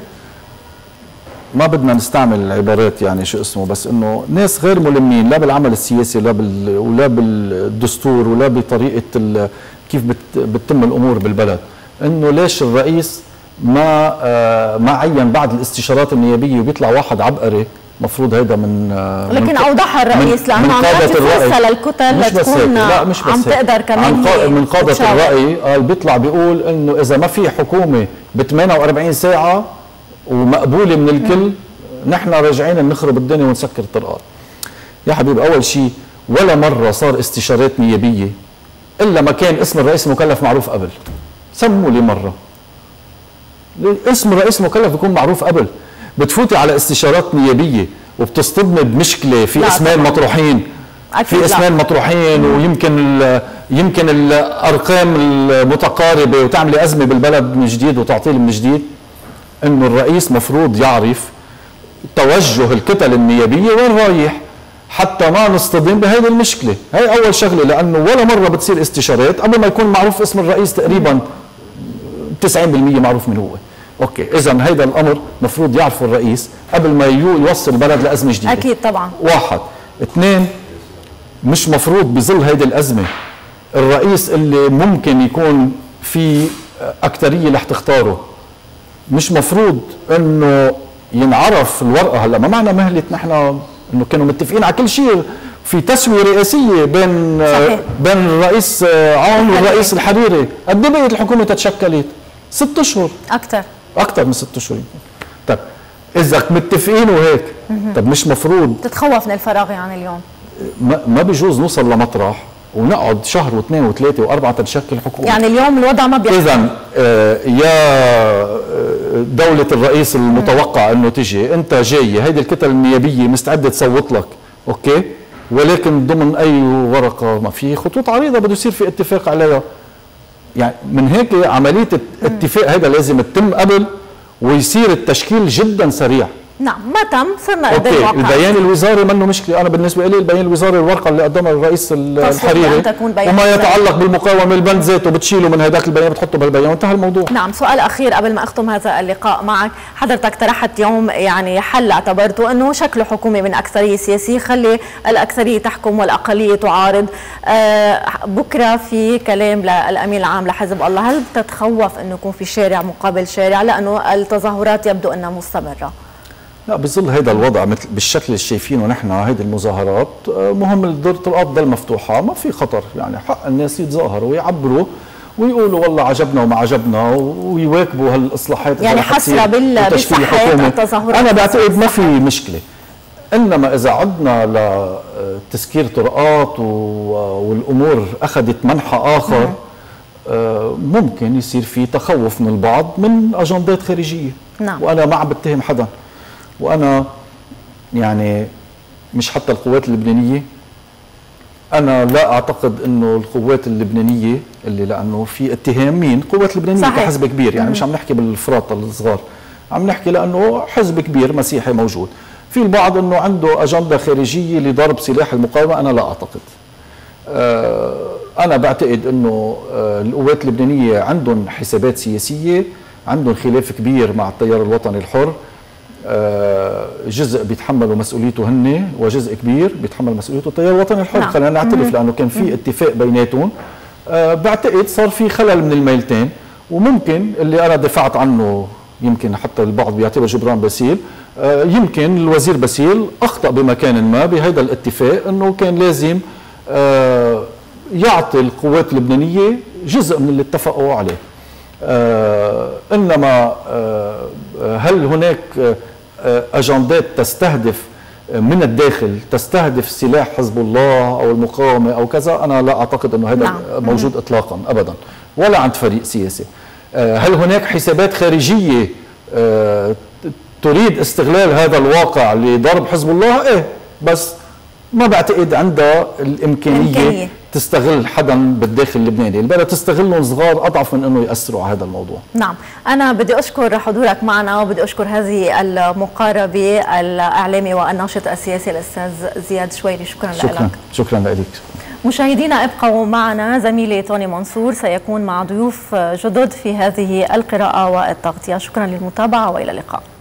ما بدنا نستعمل عبارات يعني شو اسمه، بس انه ناس غير ملمين لا بالعمل السياسي لا بال ولا بالدستور ولا بطريقه كيف بت بتتم الامور بالبلد. انه ليش الرئيس ما آه ما عين بعد الاستشارات النيابيه وبيطلع واحد عبقري، مفروض هيدا من آه لكن من اوضحها الرئيس لانه عم يعطي فرصه للكتل لتكون لا مش بس عم تقدر كمان من قاده الراي. قال بيطلع بيقول انه اذا ما في حكومه ب ثمانية وأربعين ساعه ومقبوله من الكل نحن راجعين نخرب الدنيا ونسكر الطرقات. يا حبيبي اول شيء ولا مره صار استشارات نيابيه الا ما كان اسم الرئيس المكلف معروف قبل. سموا لي مره اسم الرئيس المكلف بيكون معروف قبل. بتفوتي على استشارات نيابيه وبتصطدمي بمشكله في اسمين مطروحين، في اسمين مطروحين ويمكن ال يمكن الارقام المتقاربه وتعملي ازمه بالبلد من جديد وتعطيل من جديد. انه الرئيس مفروض يعرف توجه الكتل النيابيه وين رايح حتى ما نصطدم بهذه المشكله. هي اول شغله، لانه ولا مره بتصير استشارات قبل ما يكون معروف اسم الرئيس تقريبا تسعين بالمئة معروف من هو. اوكي، اذا هيدا الامر مفروض يعرفه الرئيس قبل ما يوصل البلد لازمه جديده. اكيد طبعا. واحد، اثنين، مش مفروض بظل هيدي الازمه الرئيس اللي ممكن يكون في اكثريه رح تختاره مش مفروض انه ينعرف الورقه. هلا ما معنى مهله نحن انه كانوا متفقين على كل شيء، في تسويه رئاسيه بين صحيح. بين الرئيس عون والرئيس الحريري. قد ايه بقيت الحكومه تتشكلت؟ ست اشهر اكثر اكثر من ست اشهر. طيب اذا متفقين وهيك طب مش مفروض تتخوف من الفراغ يعني اليوم؟ ما, ما بيجوز نوصل لمطرح ونقعد شهر واثنين وثلاثه واربعه تنشكل حكومه. يعني اليوم الوضع ما بيحصل. اذا آه يا دوله الرئيس المتوقع انه تجي، انت جاي هيدي الكتل النيابيه مستعده تصوت لك، اوكي، ولكن ضمن اي ورقه ما في خطوط عريضه بده يصير في اتفاق عليها. يعني من هيك عمليه الاتفاق هذا لازم تتم قبل ويصير التشكيل جدا سريع. نعم، ما تم صرنا قد ايه الواقع. البيان الوزاري منه مشكله. انا بالنسبه لي البيان الوزاري الورقه اللي قدمها الرئيس الحريري وما يتعلق بالمقاومه البند ذاته بتشيله من هذاك البيان بتحطه بهالبيان وانتهى الموضوع. نعم. سؤال اخير قبل ما اختم هذا اللقاء معك، حضرتك طرحت اليوم يعني حل اعتبرته انه شكله حكومه من اكثريه سياسيه، خلي الاكثريه تحكم والاقليه تعارض. آه بكره في كلام للامين العام لحزب الله، هل بتتخوف انه يكون في شارع مقابل شارع لانه التظاهرات يبدو انها مستمره؟ لا، بظل هذا الوضع مثل بالشكل اللي شايفينه نحن، هيدي المظاهرات مهم الطرقات تضل مفتوحه، ما في خطر. يعني حق الناس يتظاهروا ويعبروا ويقولوا والله عجبنا وما عجبنا ويواكبوا هالاصلاحات يعني حسره بالصحه التظاهرات. انا بعتقد ما في مشكله، انما اذا عدنا لتسكير طرقات والامور اخذت منحى اخر ممكن يصير في تخوف من البعض من اجندات خارجيه. نعم. وانا ما عم بتهم حدا، وانا يعني مش حتى القوات اللبنانيه، انا لا اعتقد انه القوات اللبنانيه اللي لانه في اتهام مين القوات اللبنانيه صحيح. كحزب كبير، يعني مش عم نحكي بالفراط الصغار، عم نحكي لانه حزب كبير مسيحي موجود. في البعض انه عنده اجنده خارجيه لضرب سلاح المقاومه، انا لا اعتقد. أه انا بعتقد انه أه القوات اللبنانيه عندهم حسابات سياسيه، عندهم خلاف كبير مع التيار الوطني الحر. أه جزء بيتحملوا مسؤوليته هن وجزء كبير بيتحمل مسؤوليته التيار الوطني الحر. نعم. خلينا نعترف لانه كان في اتفاق بيناتهم. أه بعتقد صار في خلل من الميلتين، وممكن اللي انا دفعت عنه يمكن حتى البعض بيعتبر جبران باسيل، أه يمكن الوزير باسيل اخطا بمكان ما بهذا الاتفاق، انه كان لازم أه يعطي القوات اللبنانيه جزء من اللي اتفقوا عليه. آه انما آه هل هناك آه اجندات تستهدف من الداخل تستهدف سلاح حزب الله أو المقاومة أو كذا، أنا لا أعتقد أنه هذا نعم. موجود إطلاقا أبدا ولا عند فريق سياسي. هل هناك حسابات خارجية تريد استغلال هذا الواقع لضرب حزب الله؟ إيه، بس ما بعتقد عندها الإمكانية الإمكانية. تستغل حدا بالداخل اللبناني، اللي بدها تستغلهم صغار أضعف من أنه يأثروا على هذا الموضوع. نعم، أنا بدي أشكر حضورك معنا وبدي أشكر هذه المقاربة الإعلامي والناشط السياسي الأستاذ زياد شويري. شكرا, شكرا لك. شكرا لك. مشاهدينا ابقوا معنا، زميلي توني منصور سيكون مع ضيوف جدد في هذه القراءة والتغطية. شكرا للمتابعة وإلى اللقاء.